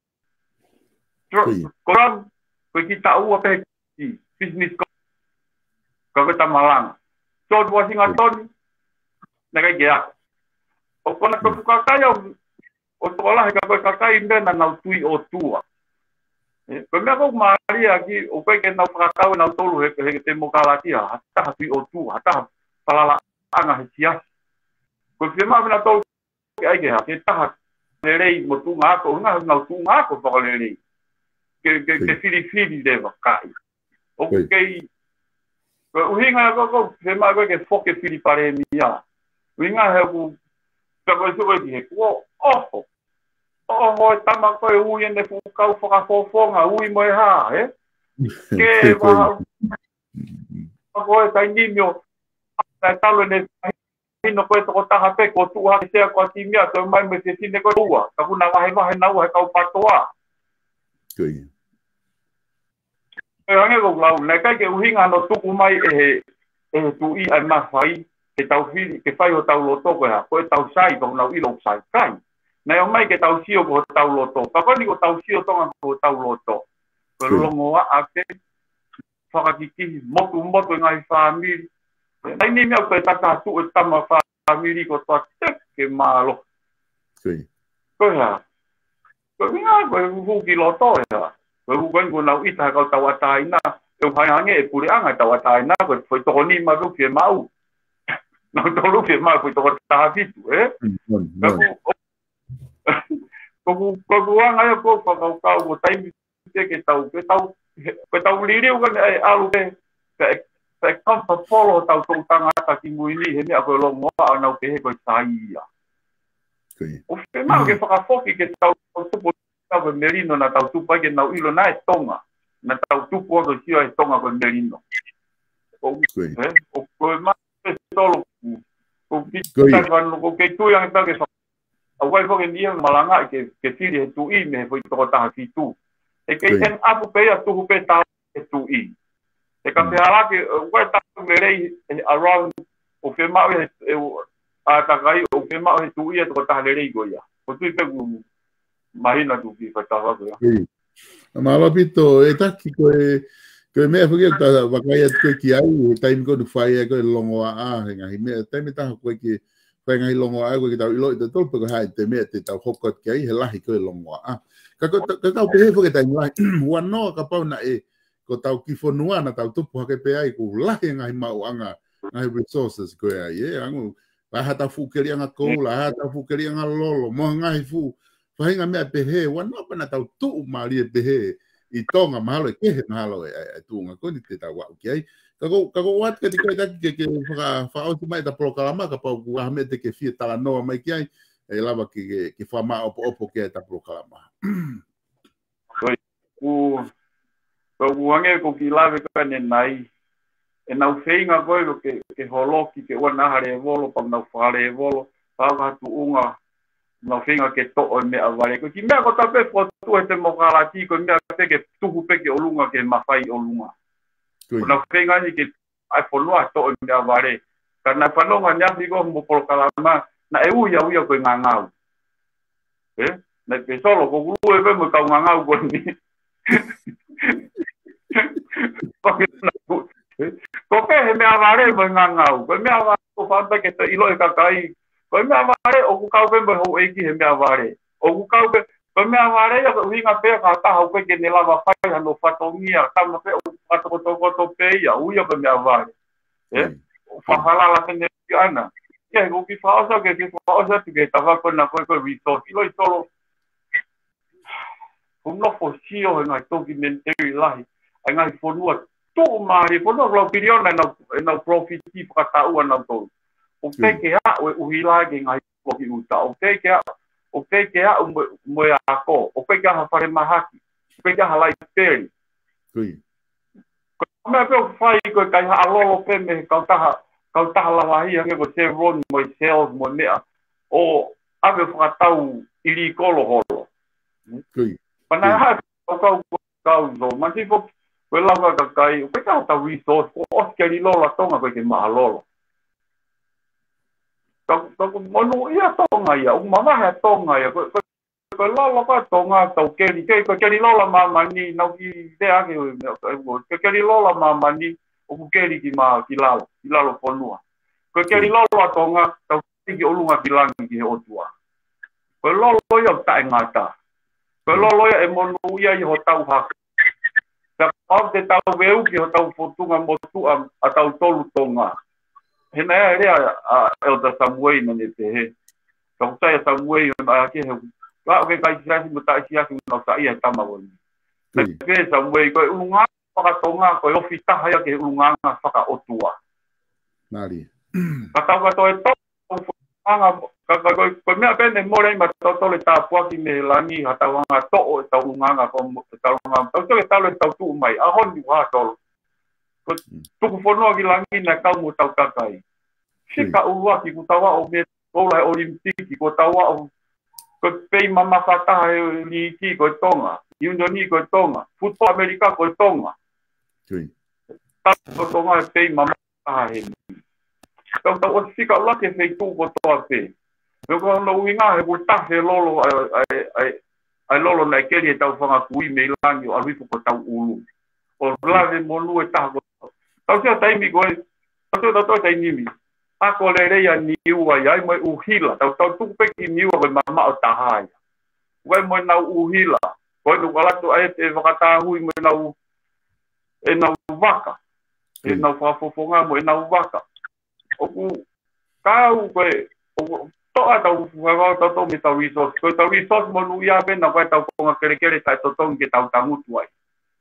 koram koe ki tau a pehe ki business ko ko tamalang George Washington na kai kia o kona ko kakai o tola ka ko kakai ndena na tui o tua ko me ko maria ki o ko ke na fratau na tolu he te mokalatia hata tui o tua hata palala anga he sia ko se ma na tolu ai ke ha ke ta lei mo tu nga ko nga na tu nga ko ko lei ke fili de vakai okay ko hinga ko se ma ko ke foke fili pare mia winga he ku ta ko so ki ko oh tama ko e ui ene fukau whakafofonga ui moe ha ke wa ko e tai nimio na talo ne hino ko e toko taha pe ko tuha ki sea ko timia to mai me se tine ko ua ka kuna wahe nau he kau patoa Kui e hange ko lau ne kai ke uhinga no tuku mai e tu i ai mawhai ke tau whiri ke whai o tau loto ko ha ko e tau sai ko nau ilo sai kai na o mai ke tau sio ko tau loto ka koni ko tau sio tonga ko tau loto ko longo a ake whakakiki motu ngai whamiri nai ni mea koe tata tu e tama whamiri ko toa teke malo ko hea ko minga koe huki loto hea koe hukoen ko nau ita kau tau ataina e uhai hange e pure anga tau ataina koe foi toko ni ma ruki e mau nau tau ruki e mau foi toko taha fitu ko anga e ko whakau ko taimi ke tau liriu kan e alu ke kampa polo tau tau tangata ki muini he mea koe longoa anau ke he koe saia o whi mau ke whakafoki ke tau tupu koe merino na tau tupu ke nau ilo na e tonga na tau tupu o sio e tonga koe merino o koe mau e tolo o kita ko ke tu yang tau ke au wai foke nia malanga ke fili he tu i me foi toko taha ki tu e ke en apu pe a tuhu pe tau e tu i e ka pehara ke wai tau merei around o fe mau e a takai o fe mau he tu i e toko taha lerei goia o tui pe ku mahina tu ki whaitawa koia Malo pito e taki koe mea whuki ta wakai atu koe ki au e taimi koe whai e koe longo a ngahi mea taimi taha koe ki whai ngahi longo a koe ki tau ilo i te tolpe koe hai te mea te tau hokot ki ai he lahi koe longo a ka kau pehe whuki taimi lahi ua noa ka pau na e ko tau ki whanua na tau tupu hake pe ai ko lahi ngahi mau anga ngahi resources koe ai angu la hata whukeri anga kou la hata whukeri anga lolo mo ngahi fu whainga mea pehe ua noa pana tau tuu maari e pehe I tonga mahalo e kehe mahalo e tuunga koni te tau wau ki ai. Kako wat ke te koe taki ke whaauti mai ta prokalama ka pau ku ahme te ke fia tala noa mai ki ai e lava ke whama opo ke ta prokalama. Ku wange ko ki lave kane nai e nau whainga koe ke holoki ke ua nahare e volo pang nau whare e volo pau hatu unga na finga ke to o me avare ko ki me ko tape ko tu e te mokalati ko me te ke tuhu pe ke olunga ke mafai olunga na finga ni ke ai fonua to o me avare kana fanonga nya bigo mo por kalama na e uia ko ngangau na ke solo ko gulu e mo ka ngangau ko ni ko ke me avare mo ngangau ko me avare ko fa ke te ilo e kakai ko me avare o ku kau pe ho eki he me avare o ku kau pe ko me avare ya ko hinga pe ka ta ho pe ke ne lava fai hano fatongia ta mo pe o pato to pe ya u ya pe me avare fa hala la tene ana ya ko ki fa osa ke ke ta va con na ko resource lo solo un no fosio en ai documentary lai ai ngai fonua tu mari pono lo pirion na profiti whakatau ana tō. O teke a o uhila ki ngai poki uta. O teke a moe ako. O teke a whare mahaki. O teke a halai teri. Ko mea peo whai koe kai ha alolo peme kautaha lawahi hange ko Chevron mo sales mo mea. O ave whakatau ili kolo holo. Pana ha kau zo. Manti fo koe lauka kakai. Koe kau tau resource. Ko oskeri lola tonga koe ke maha lolo. Kau monu ia tonga ia. Umamaha tonga ia. Koe lola koe tonga tau keri. Koe keri lola mamani. Nau ki te ange. Koe keri lola mamani. Oku keri ki maa ki lalo. Ki lalo ponua. Koe keri lola tonga. Tau keri ki olunga ki langi ki he otua. Koe lolo ia tae ngata. Koe lolo ia e monu ia i ho tau haka. Au te tau weu ki ho tau fotunga motua a tau tolu tonga. Hena ea rea Elder Samuel na ne te he. Kau taia Samuel na ake he. Kao ke kai siasi mo tai siasi mo sa ia tama wani. Ke Samuel koe ulunga whakatonga koe ofitaha ia ke ulunga whaka otua. Nari. Katau katoe tau koe mea pene morei ma tau tole tāpua ki me langi ha tau anga to'o e tau unganga tau tole tau le tau tuu mai a honi wa tolo ko tuku whanua ki langi na kau mo tau kakai sika urua ki ku tawa o me koula e olimpiki ko tawa o ko pei mama whataha e li ki ko tonga Unioni ko tonga Football America ko tonga tau tonga e pei mama whataha he tau o sika ula ke feitu ko toa pe eu no winga he buta he lolo ai lolo na keri tau fanga kui me langi o arifu ko tau ulu o lave monu e ta ko tau se tai mi ko tau tai nimi a ko le reia ni ua ai mai uhila tau tu pe ki ni ua mama o tahai wai mo na uhila ko no kala tu ai te vakata hui mo na e na vaka e na fafofonga mo e na vaka o ku kau ko toa tau whakao tau me tau resource. Koe tau resource monu ia pena koe tau konga kere tai totong ke tau tangutu ai.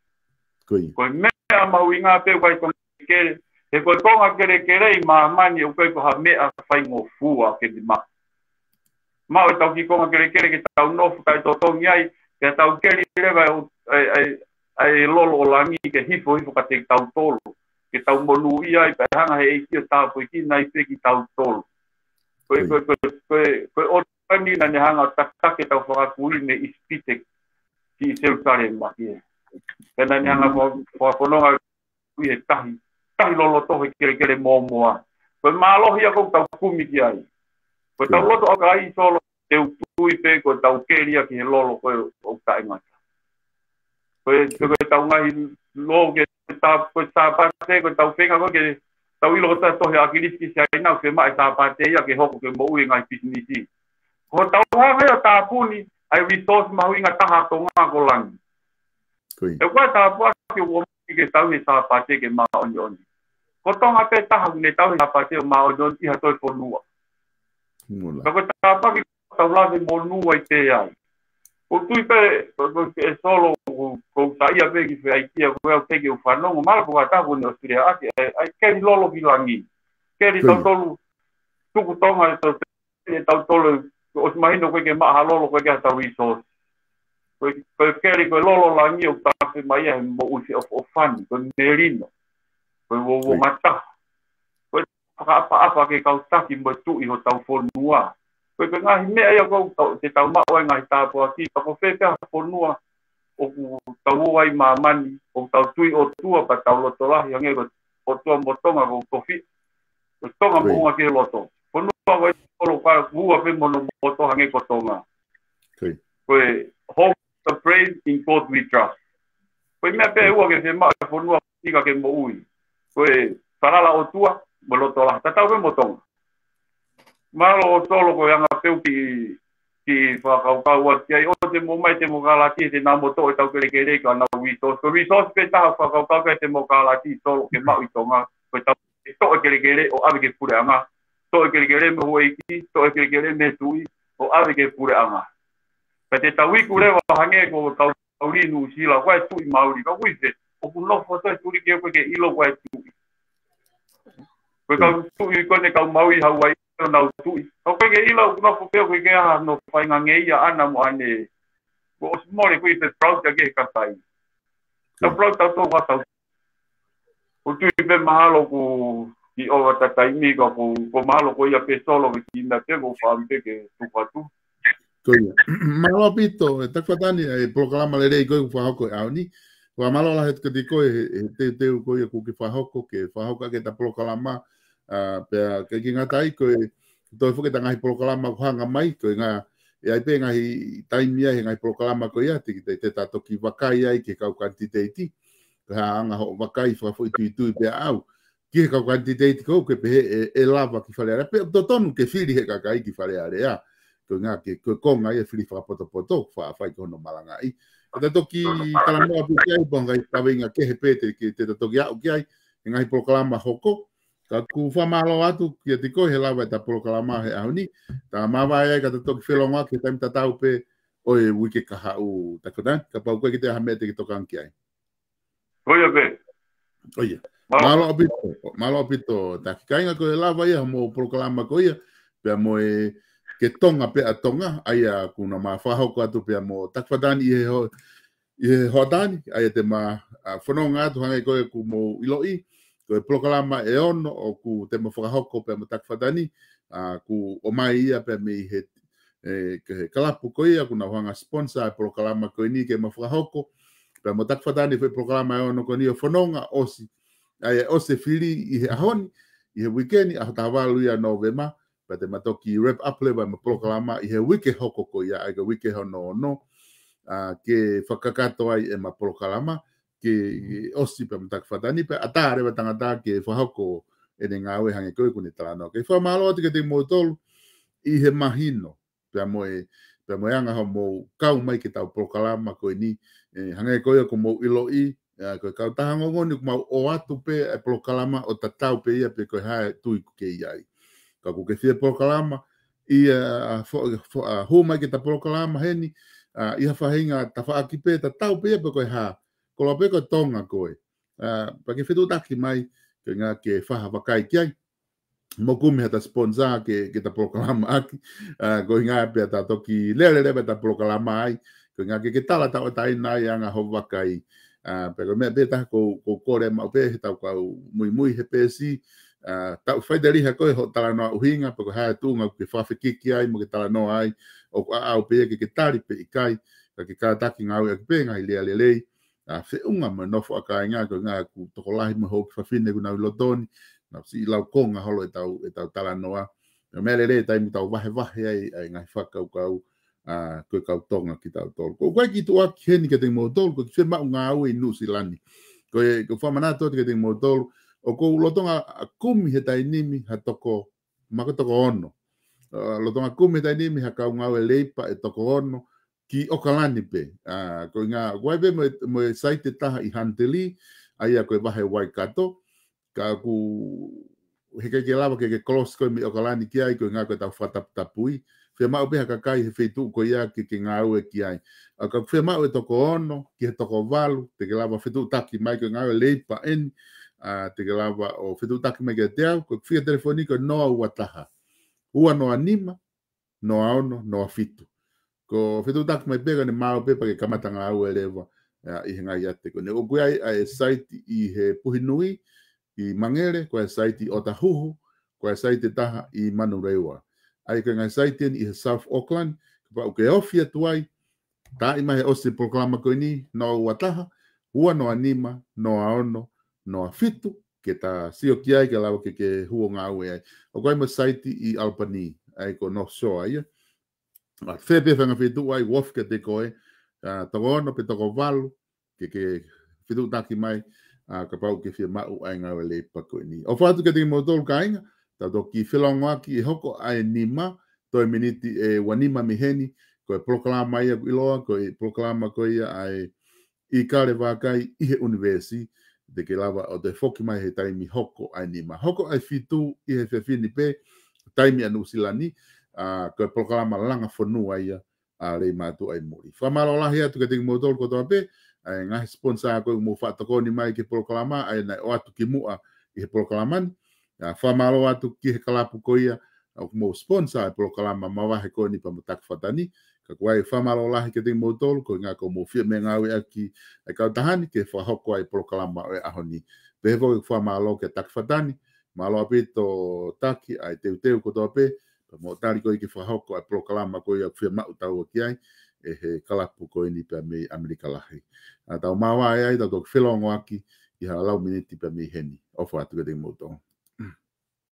Koe mea mau inga pe koe konga kere. He koe konga kere i maa mani o koe koha mea whai ngō fua ke di maa. Mao e tau ki konga kere ke tau nofu tai totong iai. Ke tau kere rewa ai lolo o langi ke hifo ka te tau tolu. Ke tau monu ia i pehanga he eiki o tau koe ki nai pe ki tau tolu. Koe o tani na ne hanga takake tau whakakuri me ispite ki seutare maki e. Pena ne hanga whakononga kui e tahi lolo tohe kere mōmoa. Koe mālohi a kou tau kumi ki ai. Koe tau loto aka ai solo te utui pe koe tau keria ki he lolo koe o tae ngata. Koe tau ngahi loo ke koe tāpate koe tau whenga koe ke tau ilo ta tohe akiliski se ai nau ke mai sa pate ia ke hoko ke mo ui ngai pisinisi. Ko tau hanga ia tāpuni ai resource mahu inga taha tonga ko langi. E koe tāpua ke uomiki ke tau he sa pate ke maa oni. Ko tonga pe taha ne tau he sa pate o maa oni iha toi ponua. Ka koe tāpua ke tau lave monua i te ai. Ko tui pe e solo ko sa ia pe ki fe aikia ko au teke u whanongo mara ko kataku ni Australia ake ai keri lolo ki langi keri tau tolu tuku tonga e tau tolu o si mahino koe ke maha lolo koe ke tau resource koe keri koe lolo langi o tape mai e mo usi o whani koe merino koe wo ngata koe apa ke kau taki mo tu i ho tau whonua koe ngahi mea ia kou te tau mao e ngahi tāpua ki pa ko whepea whonua o tau ai mamani o tau tui o tua pa tau loto lahi ange o tua motonga o tofi o tonga moonga ke loto whonua wai tolo pa hua pe mono moto hange ko tonga koe hope the praise in God we trust koe mea pe ua ke se maa whonua tika ke mo ui koe sarala o tua mo loto lahi tatau pe motonga malo o solo ko yang apeu ki whakaukau ati ai o te mo mai te mo kalati te nā moto e tau kere ka nā resource. Ko resource pe taha whakaukau ke te mo kalati solo ke mau i tonga ko tau e to e kere o ave ke pure anga. To e kere me hueiki, to e kere me tui o ave ke pure anga. Ka te tau iku rewa hange ko tau rinu sila, koe tui mauri, ka kuise. o kuno foto tuli ke ko ke ilo wa tu ko ka tu ko ne ka maui Hawaii na tu ko ke ilo kuno foto ko ke ha no fai nge ia ana mo ane ko small ko te proud ke ka tai ta proud ta to wa ta o tu pe mahalo ko ki o ta tai mi ko mahalo ko ia pe solo ki na te go fa ke tu pa tu Koia. Malo pito, ta fatani e programa le rei ko fa hoko auni. Wa malo la het ke ko te ko ku ke fa hoko ke ta programa pe ke ki ngatai ko to fo ke ta ngai programa ko hanga mai ko nga e ai pe ngai taimi ai ngai programa ko ia te ta to ki wakai ai ke ka quantity ha anga ho wakai fa fo tu pe au ki ka quantity ko ke pe e lava ki fale pe to tonu ke fili he ka kai ki fale area ko nga ke ko konga e fili fa poto fa fa ko no malanga i ta toki tala no apu kai bonga i ta venga ke hepete ke te toki au kai ngai proclama hoko ka ku fa malo atu ke te ko he lava ta proclama he auni ta mava ai ka te toki felonga ke ta mta tau pe o e wiki ka ha u ta kodan ka pa ko ke te hamete ke tokan ki ai oye be oye malo apito ta kai nga ko lava ia mo proclama ko ia pe mo e ke tonga pe a tonga aia kuna ma whaho ko atu pe mo takwatani i ho dani aia te ma whanonga atu hangai koe ku mo iloi ko e proklama e ono o ku te ma whakahoko pe mo takwatani ku o mai ia pe me he ke kalapu ko ia kuna hanga sponsor e proklama ko ni ke ma whakahoko pe mo takwatani pe proklama e ono ko ni o whanonga osi aia ose fili i he ahoni i he weekend a hatawalu ia novema pa te matoki wrap up le ma proclama i he wiki hoko ko ia ai ka wiki hono no ke whakakato ai e ma proclama ke osi pa mtak whatani pa atare wa tangata ke whahoko e ne ngawe hange koe kuni talano ke whamalo ati ke te motolu i he mahino pa moe anga ho mo kau mai ke tau proclama koe ni hange koe ko mo ilo i ko kau tahango ngoni ko mau o atu pe e proclama o tatau pe ia pe koe hae tui ke iai ka ku ke fie proclama i ho mai ke ta proclama heni i ha fahinga ta fa ki pe ta tau pe ko ha ko lo pe ko tonga ko pa ke fitu taki mai ke nga ke fa ha kai ki mo ku me ta sponsor ke ta proclama aki ko nga pe ta toki le ta proclama ai ko nga ke tala ta o tai nai anga ho wakai pero me be ta ko kore ma pe ta ko muy he pesi tau whaidari ha koe ho tala noa uhinga pako hae tūnga ke whawhikiki ai mo ke tala noa ai o au pe ke tari pe ikai ka ke kātaki ngau e ke pe ngai lea lelei whiunga mo nofo a kai ngā ko ngā ku toko lahi mo ho ke whawhine ku nau lotoni na si lau konga holo e tau tala noa me lelei tai mi tau wahe ai ngai whakau kau koe kau tonga ki tau tolu ko koe ki tua ki heni ke te mo tolu ko ki whema ngā au e nusi lani koe whamanato ke te mo tolu o ko lotonga kumi he tai nimi ha toko makotoko ono lotonga kumi he tai nimi ha kau ngau e leipa e toko ono ki okalani pe ko nga waibe mo saite taha i hanteli aia ko wahe waikato ka ku he ke lava ke close ko mi okalani ki ai ko nga ko ta whatapui fe mau pe ha kai he feitu ko ia ki ngau e ki ai ka fe mau e toko ono ki he toko valu te ke lava feitu taki mai ko ngau e leipa en te lava o fitu taki me ke te au, ko fia telefoniko noa ua taha. Ua noa nima, noa ono, noa fitu. Ko fitu taki me pega ne mao pepa ke kamatanga au e lewa i henga iate. Ko ne o kuai a e site i he Puhinui, i Mangere, ko e site i Otahuhu, ko e site taha i Manurewa. Ai ka ngai site i he South Auckland, pa uke ofia tuai, ta ima he osi proklama ko ni, noa ua taha, ua noa nima, noa ono, no fitu ke ta sio ki ai ke lawa ke huo ngā ue ai. O koe mo saiti i Albany, ai ko North Shore ai. Whepe whanga fitu ai wof ke te koe, toko ono pe toko walu, ke fitu taki mai, ka pau ke whia mau ai ngā ue leipa koe ni. O whātu ke te motolu ka inga, ta toki whilonga ki e hoko ai nima, toi miniti e wanima miheni, koe proklama ia iloa, koe proklama koe ia ai i kare wākai i he universi, de ke lava o te foki mai he taimi hoko ai nima. Hoko ai fitu i he whewhini pe, taimi anu silani, koe proklama langa whanua ia, rei mātu ai muri. Whamalo lahi atu ke te motol kotoa pe, ai ngā sponsor ko mo whatako ni mai ke proklama ai nei o atu ki mua i he proklaman whamalo atu ki he kalapu ko ia au mo sponsor e proklama mawahe ko ni pa matak whatani ka kuai whamalo lahi ke te mo tolu ko ngā ko mo fia me ngāwe aki ai kautahani ke whahoko ai proklama o e ahoni peho i whamalo ke tak whatani malo apito taki ai teu ko tope mo tari ko i ke whahoko ai proklama ko ia fia mau tau ki ai e he kalapu ko ni pe me Amerika lahi. Tau mawa ai tau whilongo aki i ha lau miniti pe me heni. Ofa atu ke te moto.